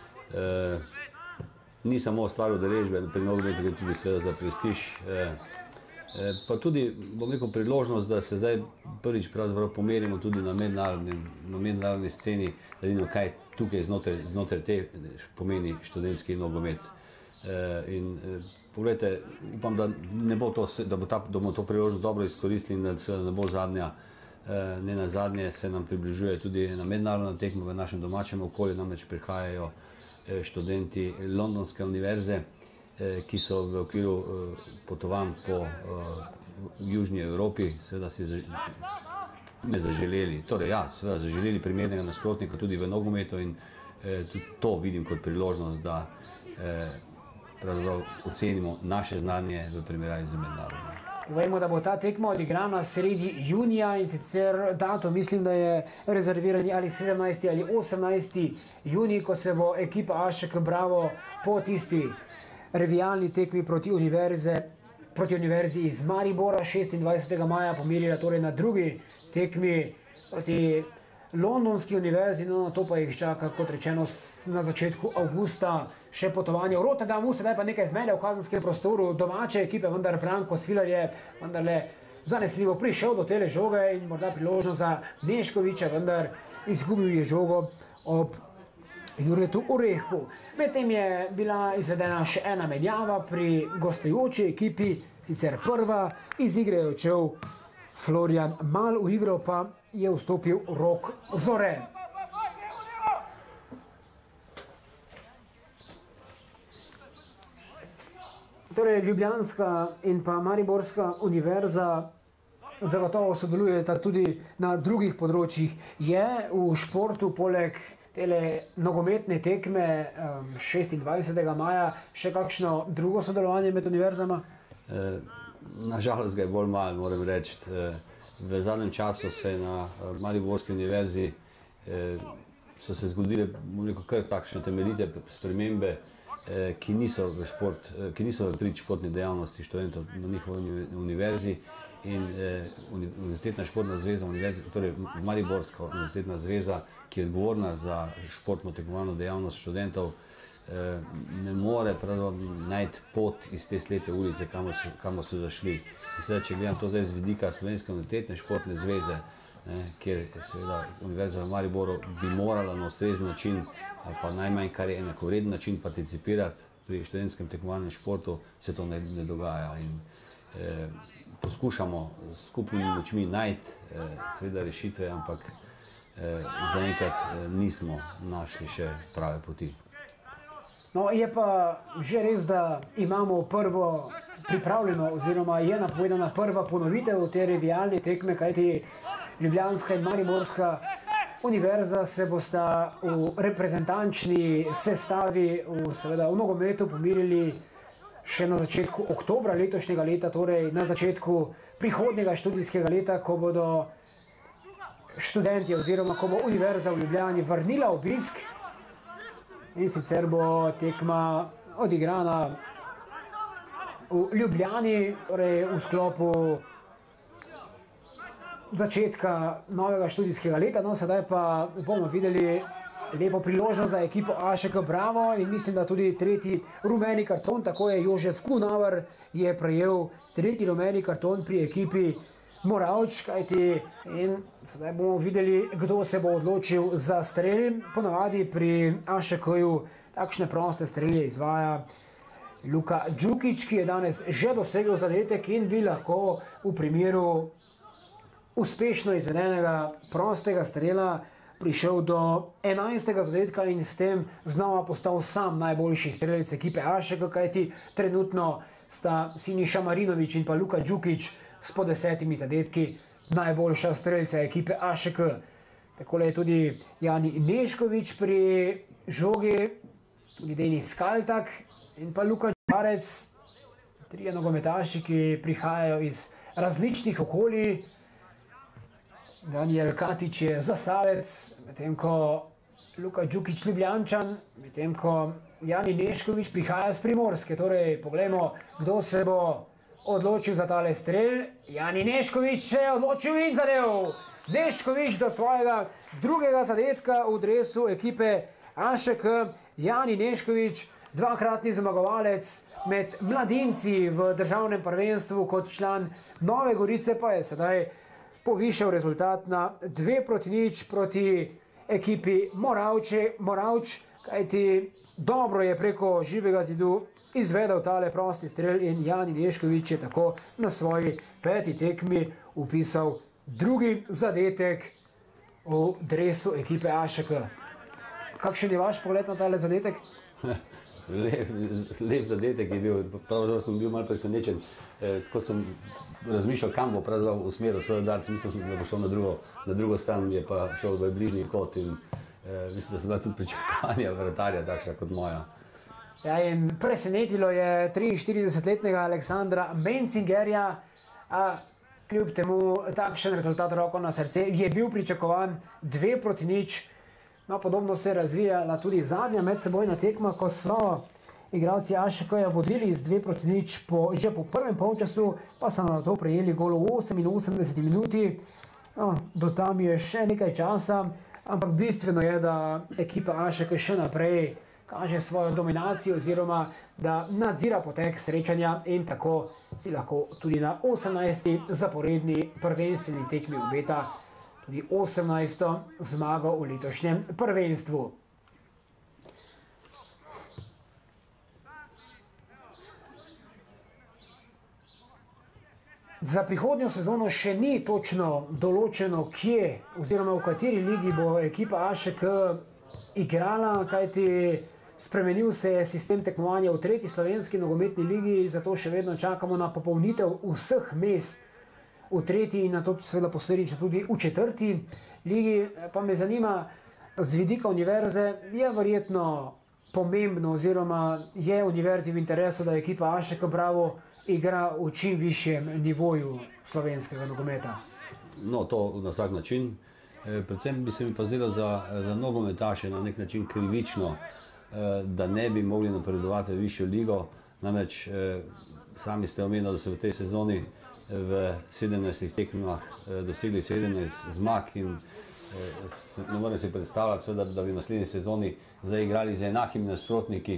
Ni samo stvar udeležbe pri nogometu, gre tudi seveda za prestiž. Pa tudi, bom rekel, priložnost, da se zdaj prvič pravzaprav pomerimo tudi na mednarodni sceni, da vidimo, kaj tukaj znotraj te pomeni študentski nogomet. In pogledajte, upam, da bomo to priložnost dobro izkoristili in da seveda ne bo zadnja. Ne nazadnje se nam približuje tudi ena mednarodna tekma v našem domačem okolju, namreč prihajajo študenti Londonske univerze, ki so v okviru potovanj po Južni Evropi seveda si zaželeli, torej ja, seveda zaželeli primernega nasprotnika tudi v nogometu, in tudi to vidim kot priložnost, da pravzaprav ocenimo naše znanje v primerjavi z mednarodnim. Povejmo, da bo ta tekma odigrana sredi junija, in sicer datum mislim, da je rezervirani ali 17. ali 18. junij, ko se bo ekipa AŠK Bravo po tisti revijalni tekmi proti univerzi iz Maribora 26. maja pomerila torej na drugi tekmi proti londonski univerzi, no to pa jih čaka, kot rečeno, na začetku avgusta še potovanje v Rotterdamu, sedaj pa nekaj zmede v kazenskem prostoru domače ekipe, vendar Branko Svilar je vendarle zanesljivo prišel do tele žoge in morda priložnost za Neškoviča, vendar izgubil je žogo ob Juretu Orehku. Medtem je bila izvedena še ena menjava pri gostujoči ekipi, sicer prva, iz igre je odšel Florian Mal, v igro pa je vstopil Rok Zore. Torej, Ljubljanska in pa Mariborska univerza zagotovo sodelujeta tudi na drugih področjih. Je v športu poleg tele nogometne tekme 26. maja še kakšno drugo sodelovanje med univerzama? Nažalost ga je bolj malo, moram reči. V zadnjem času se je na Mariborski univerzi so se zgodile kar takšne temeljite spremembe, ki niso v prid športni dejavnosti študentov na njihovi univerzi. In Univerzitetna športna zveza, torej Mariborska univerzitetna zveza, ki je odgovorna za športno tekmovalno dejavnost študentov, ne more najti pot iz te slepe ulice, kamor so zašli. Če gledam to zdaj z vidika Slovenske univerzitetne športne zveze, kjer seveda Univerza v Mariboru bi morala na ustrezen način, ali pa najmanj kar je enakovreden način participirati pri študentskem tekmovalnem športu, se to ne dogaja. In poskušamo s skupnimi močmi najti seveda rešitve, ampak zaenkrat nismo našli še prave poti. No, je pa že res, da imamo prvo pripravljeno oziroma je napovedana prva ponovitev te revijalne tekme, kajti Ljubljanska in Mariborska univerza se bosta v reprezentančni sestavi seveda v nogometu pomirili še na začetku oktobra letošnjega leta, torej na začetku prihodnjega študijskega leta, ko bodo študenti oziroma ko bo univerza v Ljubljani vrnila obisk. In sicer bo tekma odigrana v Ljubljani, torej v sklopu začetka novega študijskega leta. No, sedaj pa bomo videli lepo priložnost za ekipo AŠK Bravo in mislim, da tudi tretji rumeni karton, tako je Jožef Kunavar je prejel tretji rumeni karton pri ekipi Moravč, kajti in sedaj bomo videli, kdo se bo odločil za strel. Ponavadi pri AŠK-ju takšne proste strelje izvaja Luka Đukić, ki je danes že dosegel zadetek in bi lahko v primeru uspešno izvedenega prostega strela prišel do 11. zadetka in s tem znova postal sam najboljši strelec ekipe AŠK, kajti trenutno sta Siniša Marinović in pa Luka Đukić s po 10 zadetki najboljša strelca ekipe AŠK. Takole je tudi Jani Nešković pri žogi, tudi Denis Skaltak in pa Luka Đarec, trije nogometaši, ki prihajajo iz različnih okolij. Daniel Katić je Zasavec, medtem ko Luka Đukić Ljubljančan, medtem ko Jani Nešković prihaja z Primorske. Torej, poglejmo, kdo se bo odločil za tale strel. Jani Nešković se je odločil in zadev. Nešković do svojega drugega zadetka v dresu ekipe AŠK. Jani Nešković, dvakratni zmagovalec med mladinci v državnem prvenstvu kot član Nove Gorice, pa je sedaj povišal rezultat na 2-0 proti ekipi Moravč, kajti dobro je preko živega zidu izvedel tale prosti strel in Jani Nešković je tako na svoji 5. tekmi upisal drugi zadetek v dresu ekipe AŠK. Kakšen je vaš pogled na tale zadetek? Lep zadetek je bil, pravzaprav sem bil malo presenečen. Ko sem razmišljal, kam bo pravzaprav usmeril svoj udarec, mislil sem, da bo šel na drugo stran, je pa šel v bližnji kot in mislim, da so bila tudi pričakovanja vratarja takšna kot moja. Ja, in presenetilo je 43-letnega Aleksandra Mencingerja, a kljub temu takšen rezultat, roko na srce, je bil pričakovan 2-0. No, podobno se je razvijala tudi zadnja medsebojna tekma, ko so igralci AŠK-ja vodili z 2-0 že po prvem polčasu, pa so na to prejeli gol v 88 minuti. No, do tam je še nekaj časa, ampak bistveno je, da ekipa Ašek še naprej kaže svojo dominacijo oziroma da nadzira potek srečanja in tako si lahko tudi na 18. zaporedni prvenstveni tekmi obeta tudi 18. zmago v letošnjem prvenstvu. Za prihodnjo sezono še ni točno določeno, kje oziroma v kateri ligi bo ekipa AŠK igrala, kajti spremenil se je sistem tekmovanja v 3. slovenski nogometni ligi, zato še vedno čakamo na popolnitev vseh mest v 3. in na to seveda posledično tudi v 4. ligi. Pa me zanima, z vidika univerze je verjetno pomembno oziroma je univerzi v interesu, da ekipa AŠK Bravo igra v čim višjem nivoju slovenskega nogometa. No, to na vsak način. Predvsem bi se mi pa zdelo za nogometaše na nek način krivično, da ne bi mogli napredovati v višjo ligo. Namreč sami ste omenili, da so v tej sezoni v 17 tekmah dosegli 17 zmag in ne morem si predstavljati, da bi v naslednji sezoni zaigrali z enakimi nasprotniki,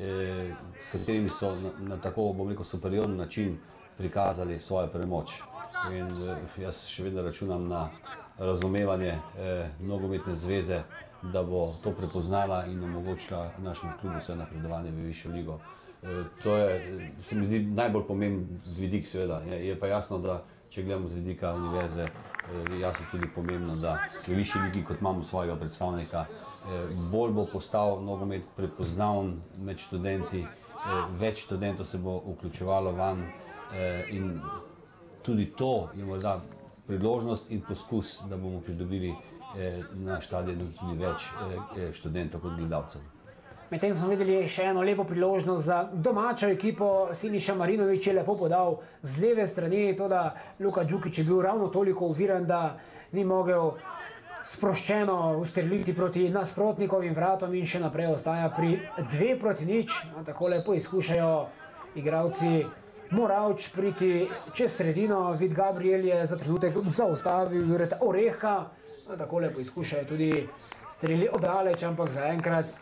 s katerimi so na tako, bom rekel, superiorni način prikazali svojo premoč. In jaz še vedno računam na razumevanje nogometne zveze, da bo to prepoznala in omogočila našemu klubu vse napredovanje v višjo ligo. To je, se mi zdi, najbolj pomemben vidik, seveda. Je pa jasno, da če gledamo z vidika univerze, je jasno tudi pomembno, da v višji ligi, kot imamo svojega predstavnika, bolj bo postal nogomet prepoznaven med študenti, več študentov se bo vključevalo vanj in tudi to je morda priložnost in poskus, da bomo pridobili na stadionu tudi več študentov kot gledalcev. Medtem smo videli še eno lepo priložnost za domačo ekipo. Siniša Marinović je lepo podal z leve strani, to da Luka Đukić je bil ravno toliko oviran, da ni mogel sproščeno ustreliti proti nasprotnikovim vratom in še naprej ostaja pri 2-0. Tako lepo izkušajo igralci Moravč priti čez sredino. Vid Gabriel je za trenutek zaustavil Jureta Orehka. Tako lepo izkušajo tudi streli oddaleč, ampak zaenkrat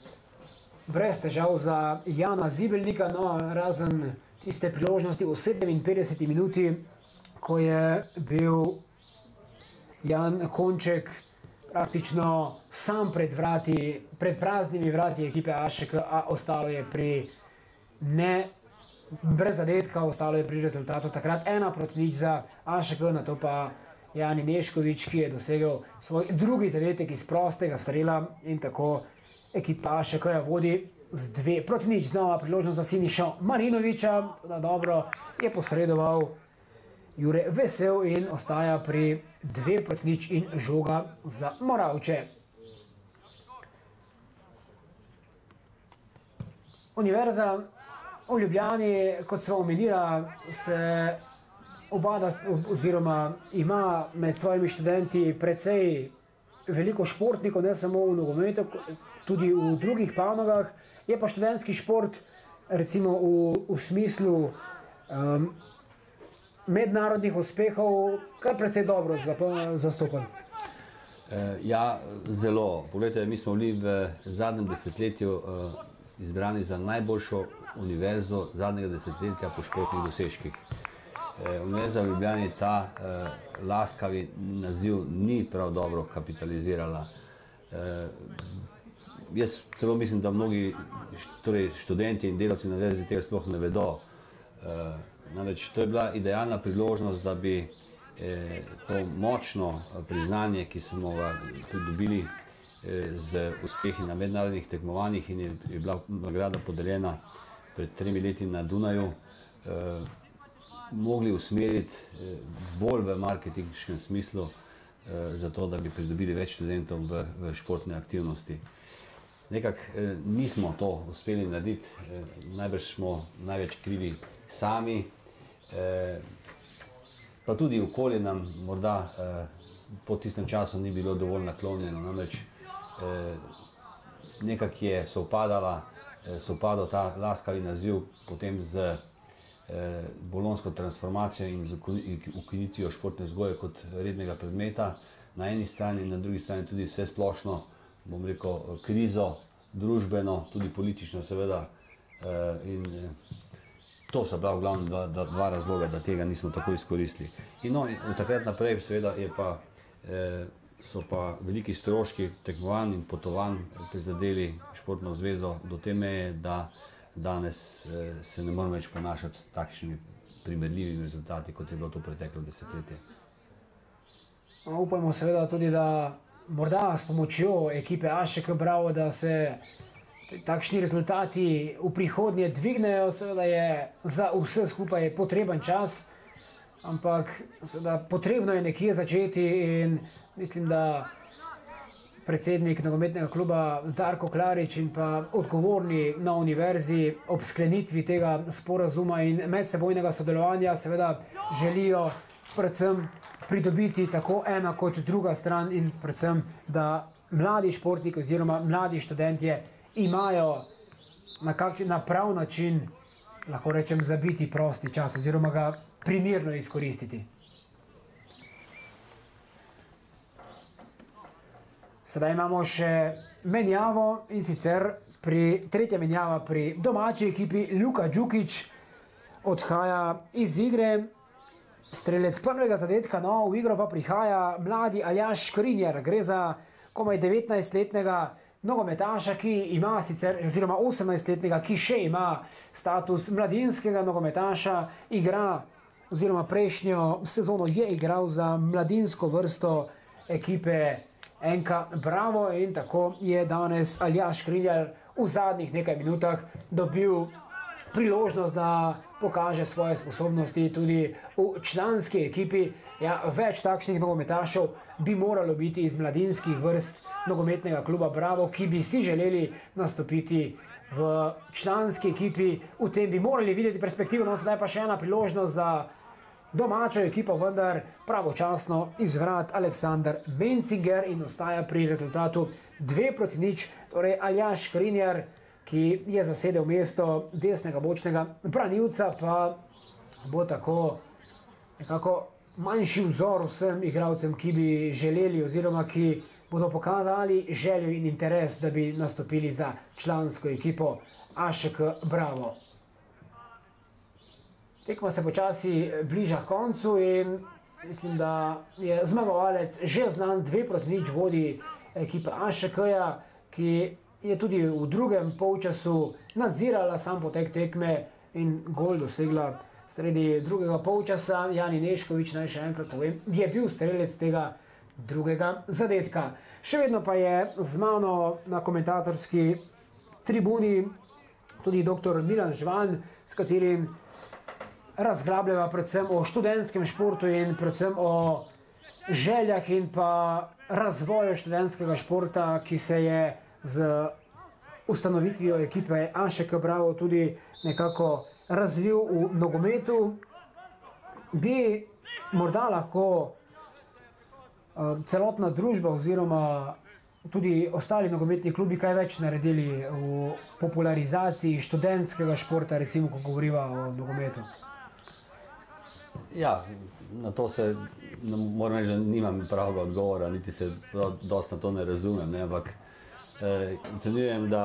brez težav za Jana Zibelnika, no, razen tiste priložnosti v 57 minuti, ko je bil Jan Konček praktično sam pred praznimi vrati ekipe AŠK, a ostalo je pri brez zadetka, ostalo je pri rezultatu takrat 1-0 za AŠK, na to pa Jani Nešković, ki je dosegel svoj drugi zadetek iz prostega strela in tako ekipa AŠK vodi z 2-0. Znova priložnost za Sinišo Marinovića, da dobro je posredoval Jure Vesel in ostaja pri 2-0 in žoga za Moravče. Univerza v Ljubljani, kot sva omenila, se obada oziroma ima med svojimi študenti precej veliko športnikov, ne samo v nogometu, tudi v drugih panogah. Je pa študentski šport recimo v smislu mednarodnih uspehov kar precej dobro zastopan. Ja, zelo. Poglejte, mi smo bili v zadnjem desetletju izbrani za najboljšo univerzo zadnjega desetletja po športnih dosežkih. Univerza v Ljubljani ta laskavi naziv ni prav dobro kapitalizirala. Jaz celo mislim, da mnogi študenti in delavci na univerzi tega sploh ne vedo. Namreč to je bila idealna priložnost, da bi to močno priznanje, ki smo ga pridobili z uspehi na mednarodnih tekmovanjih in je bila nagrada podeljena pred 3 leti na Dunaju, mogli usmeriti bolj v marketinškem smislu, zato da bi pridobili več študentov v športne aktivnosti. Nekako nismo to uspeli narediti, najbrž smo največ krivi sami, pa tudi okolje nam morda po tistem času ni bilo dovolj naklonjeno, namreč nekako je sovpadal ta laskavi naziv potem z bolonjsko transformacijo in z ukinitvijo športne vzgoje kot rednega predmeta na eni strani in na drugi strani tudi vse splošno, bom rekel, krizo, družbeno, tudi politično seveda. In to so bila v glavnem dva razloga, da tega nismo tako izkoristili. In no, od takrat naprej seveda so pa veliki stroški tekmovanj in potovanj prizadeli športno zvezo do te meje, da danes se ne moremo več ponašati s takšnimi primerljivimi rezultati, kot je bilo to preteklo desetletje. Upajmo seveda tudi, da morda s pomočjo ekipe AŠK Bravo, da se takšni rezultati v prihodnje dvignejo. Seveda je za vse skupaj potreben čas, ampak seveda potrebno je nekje začeti in mislim, da predsednik nogometnega kluba Darko Klarič in pa odgovorni na univerzi ob sklenitvi tega sporazuma in medsebojnega sodelovanja seveda želijo predvsem pridobiti tako ena kot druga stran in predvsem, da mladi športniki oziroma mladi študentje imajo na prav način, lahko rečem, zabiti prosti čas oziroma ga primerno izkoristiti. Sedaj imamo še menjavo in sicer tretja menjava pri domači ekipi. Luka Đukić odhaja iz igre. Strelec prvega zadetka, no, v igro pa prihaja mladi Aljaž Škrinjar. Gre za komaj 19-letnega nogometaša, ki ima sicer, oziroma 18-letnega, ki še ima status mladinskega nogometaša, igra, oziroma prejšnjo sezono je igral za mladinsko vrsto ekipe NK Bravo in tako je danes Aljaž Škrinjar v zadnjih nekaj minutah dobil priložnost, da pokaže svoje sposobnosti tudi v članski ekipi. Ja, več takšnih nogometašev bi moralo biti iz mladinskih vrst nogometnega kluba Bravo, ki bi si želeli nastopiti v članski ekipi. V tem bi morali videti perspektivo, no sedaj pa še ena priložnost za domačo ekipo, vendar pravočasno izvrat Aleksander Mencinger in ostaja pri rezultatu 2-0. Torej Aljaž Škrinjar, ki je zasedel mesto desnega bočnega branilca, pa bo tako nekako manjši vzor vsem igralcem, ki bi želeli oziroma ki bodo pokazali željo in interes, da bi nastopili za člansko ekipo AŠK Bravo. Tekma se počasi bliža koncu in mislim, da je zmagovalec že znan. 2-0 vodi ekipa AŠK-ja, ki je tudi v drugem polčasu nadzirala sam potek tekme in gol dosegla sredi drugega polčasa. Jani Nešković, naj še enkrat povem, je bil strelec tega drugega zadetka. Še vedno pa je z mano na komentatorski tribuni tudi dr. Milan Žvan, s katerim razglabljava predvsem o študentskem športu in predvsem o željah in pa razvoju študentskega športa, ki se je z ustanovitvijo ekipe AŠK Bravo tudi nekako razvil v nogometu. Bi morda lahko celotna družba oziroma tudi ostali nogometni klubi kaj več naredili v popularizaciji študentskega športa, recimo, ko govoriva o nogometu? Ja, na to se moram reči, da nimam pravega odgovora, niti se dosti na to ne razumem, ne, ampak ocenjujem, da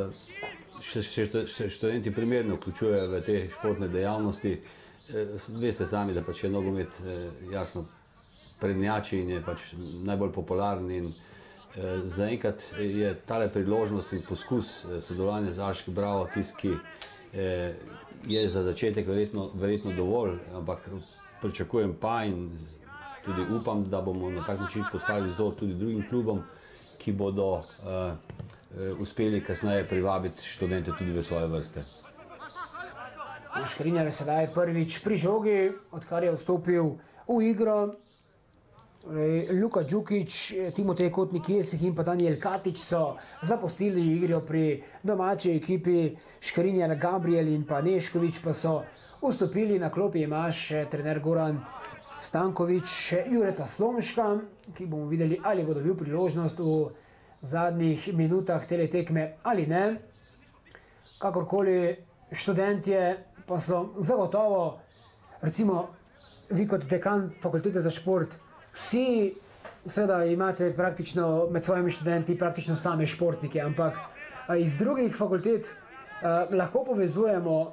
še študenti primerno vključujejo v te športne dejavnosti. Veste sami, da pač je nogomet jasno prednjači in je pač najbolj popularen in zaenkrat je tale priložnost in poskus sodelovanja z AŠK Bravo tisti, ki je za začetek verjetno dovolj, ampak pričakujem pa in tudi upam, da bomo na tak način postavili vzor tudi drugim klubom, ki bodo uspeli kasneje privabiti študente tudi v svoje vrste. Škrinjar je sedaj prvič pri žogi, odkar je vstopil v igro. Luka Đukić, Timotej Kotnik-Jesih in pa Danijel Katić so zapustili igro pri domači ekipi. Škrinjar, Gabriel in pa Nešković pa so vstopili. Na klopi ima še trener Goran Stanković, še Jureta Slomška, ki bomo videli, ali bo dobil priložnost v zadnjih minutah tele tekme ali ne. Kakorkoli, študentje pa so zagotovo, recimo, vi kot dekan fakultete za šport, vsi seveda imate praktično med svojimi študenti praktično same športnike, ampak iz drugih fakultet lahko povezujemo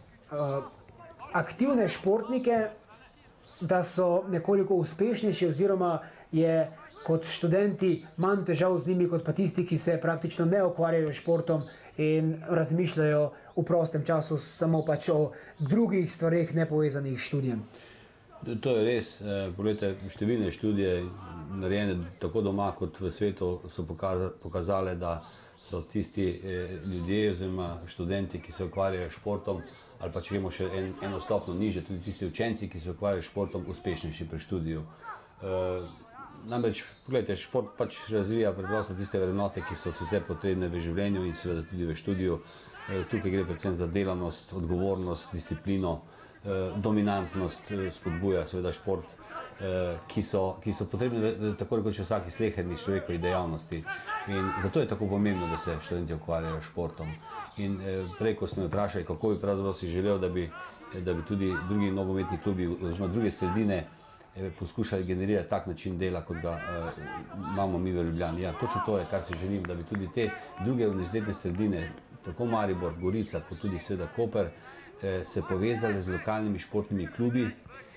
aktivne športnike, da so nekoliko uspešnejši oziroma je kot študenti manj težav z njimi, kot pa tisti, ki se praktično ne ukvarjajo s športom in razmišljajo v prostem času samo pač o drugih stvareh nepovezanih s študijem. To je res. Poglejte, številne študije, narejene tako doma kot v svetu, so pokazale, da so tisti ljudje oziroma študenti, ki se ukvarjajo s športom, ali pa če gremo še eno stopnjo nižje, tudi tisti učenci, ki se ukvarjajo s športom, uspešnejši pri študiju. Namreč, poglejte, šport pač razvija preprosto tiste vrednote, ki so sicer potrebne v življenju in seveda tudi v študiju. Tukaj gre predvsem za delavnost, odgovornost, disciplino, dominantnost, spodbuja seveda šport, ki so potrebne tako rekoč v vsaki sleherni človekovi dejavnosti. In zato je tako pomembno, da se študenti ukvarjajo s športom. In prej, ko ste me vprašali, kako bi pravzaprav si želel, da bi tudi drugi nogometni klubi oziroma druge sredine poskušali generirati tak način dela, kot ga imamo mi v Ljubljani. Ja, točno to je, kar si želim, da bi tudi te druge univerzitetne sredine, tako Maribor, Gorica, kot tudi seveda Koper, se povezali z lokalnimi športnimi klubi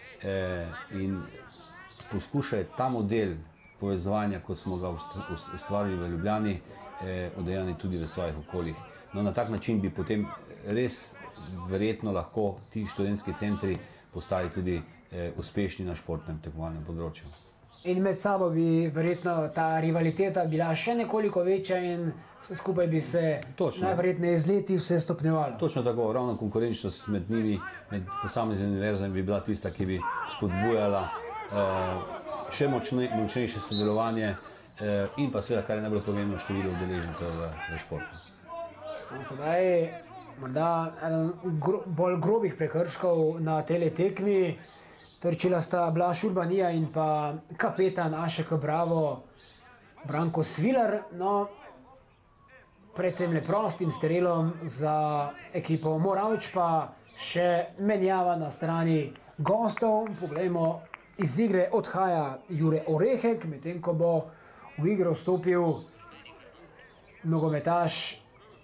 in poskušali ta model povezovanja, kot smo ga ustvarili v Ljubljani, udejanjiti tudi v svojih okoljih. No, na tak način bi potem res verjetno lahko ti študentski centri postali tudi uspešni na športnem tekmovalnem področju. In med sabo bi verjetno ta rivaliteta bila še nekoliko večja in vse skupaj bi se najverjetneje z leti vse stopnjevalo. Točno tako, ravno konkurenčnost med njimi, med posameznimi univerzami bi bila tista, ki bi spodbujala še močnejše sodelovanje in pa seveda, kar je najbolj pomembno, število udeležencev v športu. Sedaj morda eden bolj grobih prekrškov na tele tekmi. Trčila sta Blaž Urbanija in pa kapetan AŠK Bravo Branko Sviler. No, pred tem prostim strelom za ekipo Moravč pa še menjava na strani gostov. Poglejmo, iz igre odhaja Jure Orehek, medtem ko bo v igro vstopil nogometaš.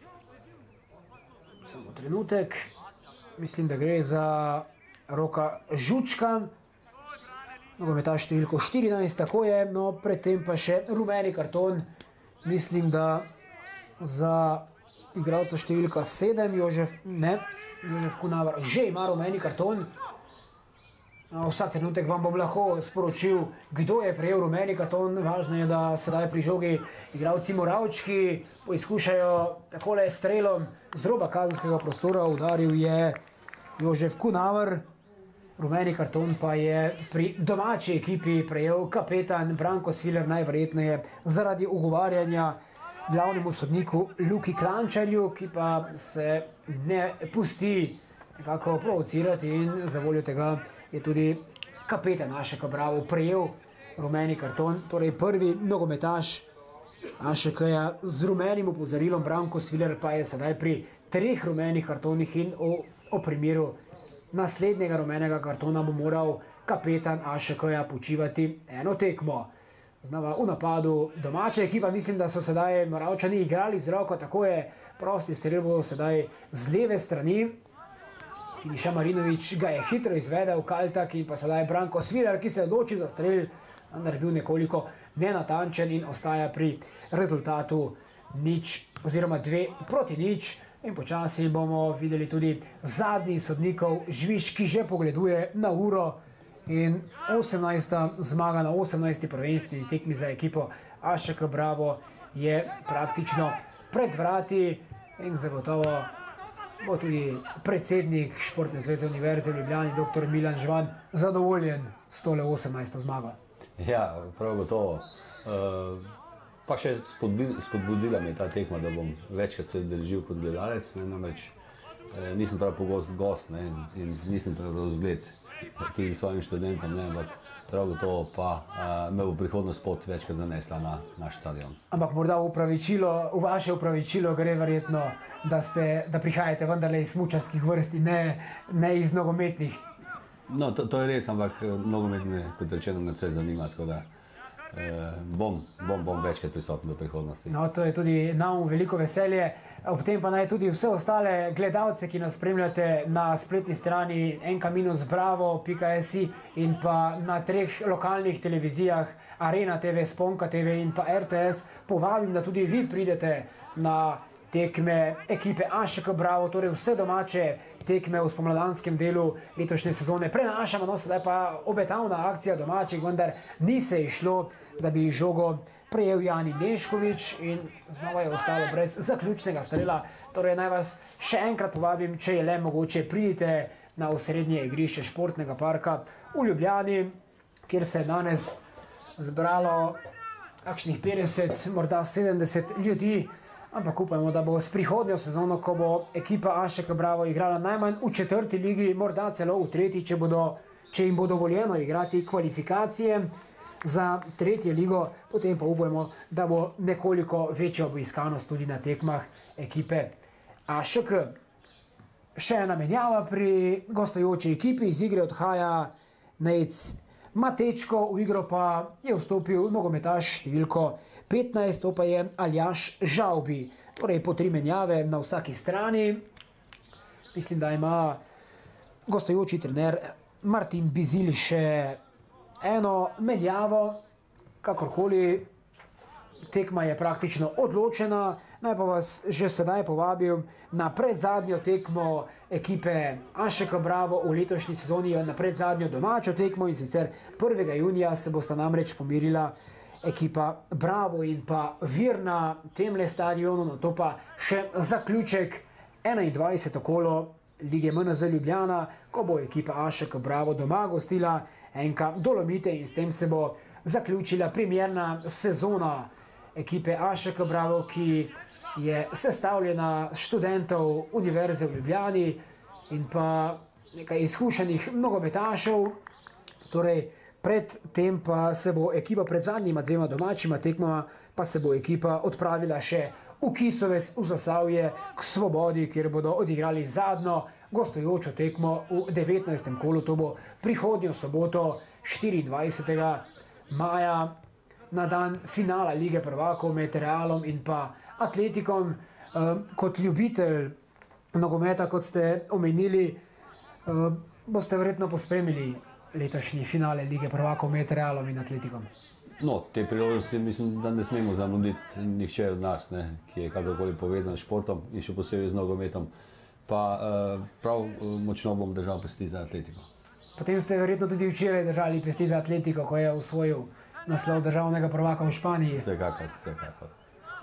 Samo trenutek, mislim, da gre za Roka Žučka, nogometaš številko 14, tako je, no predtem pa še rumeni karton, mislim, da za igralca številka 7, Jožef Kunavar, že ima rumeni karton. Vsak trenutek vam bom lahko sporočil, kdo je prejel rumeni karton. Važno je, da sedaj pri žogi igralci Moravčki poizkušajo takole strelom z roba kazenskega prostora, udaril je Jožef Kunavar. Rumeni karton pa je pri domači ekipi prejel kapetan Branko Sviler, najverjetneje zaradi ugovarjanja glavnemu sodniku Luki Klančarju, ki pa se ne pusti nekako provocirati in za voljo tega je tudi kapetan AŠK Bravo prejel rumeni karton. Torej prvi nogometaš AŠK-ja z rumenim opozorilom, Branko Sviler pa je sedaj pri 3 rumenih kartonih in o primeru naslednjega rumenega kartona bo moral kapetan AŠK-ja počivati eno tekmo. Znova v napadu domača ekipa, mislim, da so sedaj Moravčani igrali z roko, tako je prosti strel bo sedaj z leve strani. Siniša Marinović ga je hitro izvedel, Kaltak in pa sedaj Branko Sviler, ki se je odločil za strel, vendar je bil nekoliko nenatančen in ostaja pri rezultatu 2-0. In počasi bomo videli tudi zadnji sodnikov žvižg, ki že pogleduje na uro in 18. zmaga na 18. prvenstveni tekmi za ekipo AŠK Bravo je praktično pred vrati in zagotovo bo tudi predsednik Športne zveze Univerze v Ljubljani, dr. Milan Žvan, zadovoljen s tole 18. zmago. Ja, prav gotovo. Pa še spodbudila me ta tekma, da bom večkrat se udeležil kot gledalec. Namreč nisem prav pogost gost, ne, in nisem prav zgled tudi svojim študentom, ne, ampak prav gotovo pa me bo prihodnost pot večkrat zanesla na naš stadion. Ampak morda v vaše upravičilo gre verjetno, da prihajate vendarle iz smučarskih vrst in ne iz nogometnih. No, to je res, ampak nogomet me, kot rečeno, nadvse zanima, tako da bom večkrat prisoten v prihodnosti. No, to je tudi nam veliko veselje. Ob tem pa naj tudi vse ostale gledalce, ki nas spremljate na spletni strani nk-bravo.si in pa na 3 lokalnih televizijah Arena TV, Sponka TV in pa RTS, povabim, da tudi vi pridete na tekme ekipe AŠK Bravo, torej vse domače tekme v spomladanskem delu letošnje sezone. Prenašamo, no, sedaj pa obetavna akcija domačih, vendar ni se išlo, da bi žogo prejel Jani Neškovič in znova je ostalo brez zaključnega strela. Torej naj vas še enkrat povabim, če je le mogoče, pridite na osrednje igrišče športnega parka v Ljubljani, kjer se je danes zbralo kakšnih 50, morda 70 ljudi, ampak upajmo, da bo s prihodnjo sezono, ko bo ekipa AŠK Bravo igrala najmanj v 4. ligi, morda celo v 3., če jim bo dovoljeno igrati kvalifikacije za 3. ligo, potem pa upajmo, da bo nekoliko večja obiskanost tudi na tekmah ekipe AŠK. Še ena menjava pri gostujoči ekipi, iz igre odhaja Nejc Matečko, v igro pa je vstopil nogometaš številko 15, to pa je Aljaž Žavbi. Torej po 3 menjave na vsaki strani. Mislim, da ima gostujoči trener Martin Bizil še eno menjavo, kakorkoli tekma je praktično odločena. Naj pa vas že sedaj povabim na predzadnjo tekmo ekipe AŠK Bravo v letošnji sezoni, na predzadnjo domačo tekmo, in sicer 1. junija se bosta namreč pomirila ekipa Bravo in pa Vir na temle stadionu, no to pa še zaključek 21. kolo Lige MNZ Ljubljana, ko bo ekipa AŠK Bravo doma gostila NK Dolomite in s tem se bo zaključila primerna sezona ekipe AŠK Bravo, ki je sestavljena študentov Univerze v Ljubljani in pa nekaj izkušenih nogometašev. Torej, pred tem pa se bo ekipa pred zadnjima 2 domačima tekmama, pa se bo ekipa odpravila še v Kisovec, v Zasavje, k Svobodi, kjer bodo odigrali zadnjo gostujočo tekmo v 19. kolu. To bo prihodnjo soboto 24. maja na dan finala Lige prvakov med Realom in pa Atletikom. Kot ljubitelj nogometa, kot ste omenili, boste verjetno pospremili letošnji finale Lige prvakov med Realom in Atletikom. No, te priložnosti mislim, da ne smemo zamuditi nihče od nas, ne, ki je kakorkoli povezan s športom in še posebej z nogometom. Pa prav močno bom držal pesti za Atletiko. Potem ste verjetno tudi včeraj držali pesti za Atletiko, ko je osvojil naslov državnega prvaka v Španiji. Vsekakor.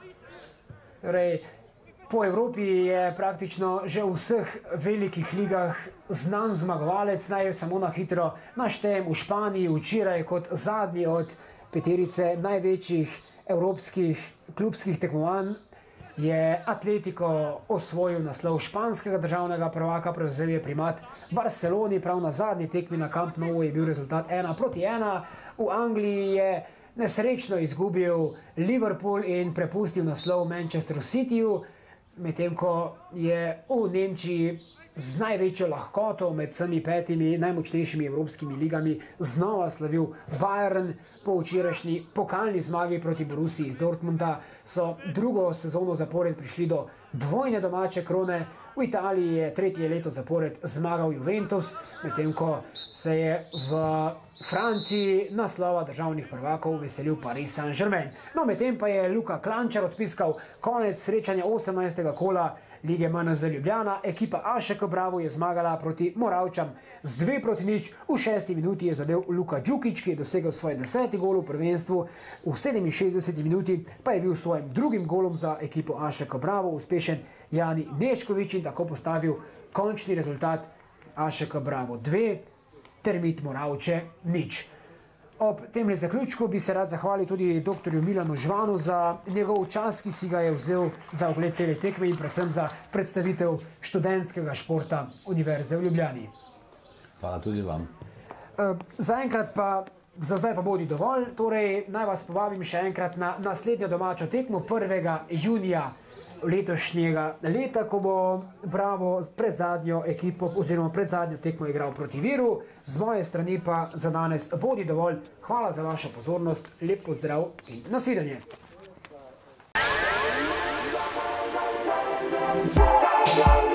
Torej, po Evropi je praktično že v vseh velikih ligah znan zmagovalec. Naj samo na hitro naštejem: v Španiji včeraj kot zadnji od 5 največjih evropskih klubskih tekmovanj je Atletico osvojil naslov španskega državnega prvaka, prevzel je primat Barceloni, prav na zadnji tekmi na Camp Nou je bil rezultat 1-1. V Angliji je nesrečno izgubil Liverpool in prepustil naslov Manchesteru Cityju, medtem ko je v Nemčiji z največjo lahkoto med vsemi 5 najmočnejšimi evropskimi ligami znova slavil Bayern. Po včerajšnji pokalni zmagi proti Borussiji iz Dortmunda so 2. sezono zapored prišli do dvojne domače krone. V Italiji je 3. leto zapored zmagal Juventus, medtem ko se je v Franciji naslova državnih prvakov veselil Paris Saint-Germain. No, medtem pa je Luka Klančar odpiskal konec srečanja 18. kola Lige MNZ Ljubljana. Ekipa AŠK Bravo je zmagala proti Moravčam z 2-0. V 6. minuti je zadel Luka Đukić, ki je dosegel svoj 10. gol v prvenstvu. V 67. minuti pa je bil s svojim drugim golom za ekipo AŠK Bravo uspešen Jani Neškovič in tako postavil končni rezultat: AŠK Bravo 2, Termit Moravče 0. Ob tem zaključku bi se rad zahvalil tudi dr. Milanu Žvanu za njegov čas, ki si ga je vzel za ogled te tekme in predvsem za predstavitev študentskega športa Univerze v Ljubljani. Hvala tudi vam. Za zdaj pa bodi dovolj, torej naj vas povabim še enkrat na naslednjo domačo tekmo 1. junija letošnjega leta, ko bo Bravo pred zadnjo ekipo oziroma pred zadnjo tekmo igral proti Viru. Z moje strani pa za danes bodi dovolj. Hvala za vašo pozornost, lep pozdrav in nasvidenje.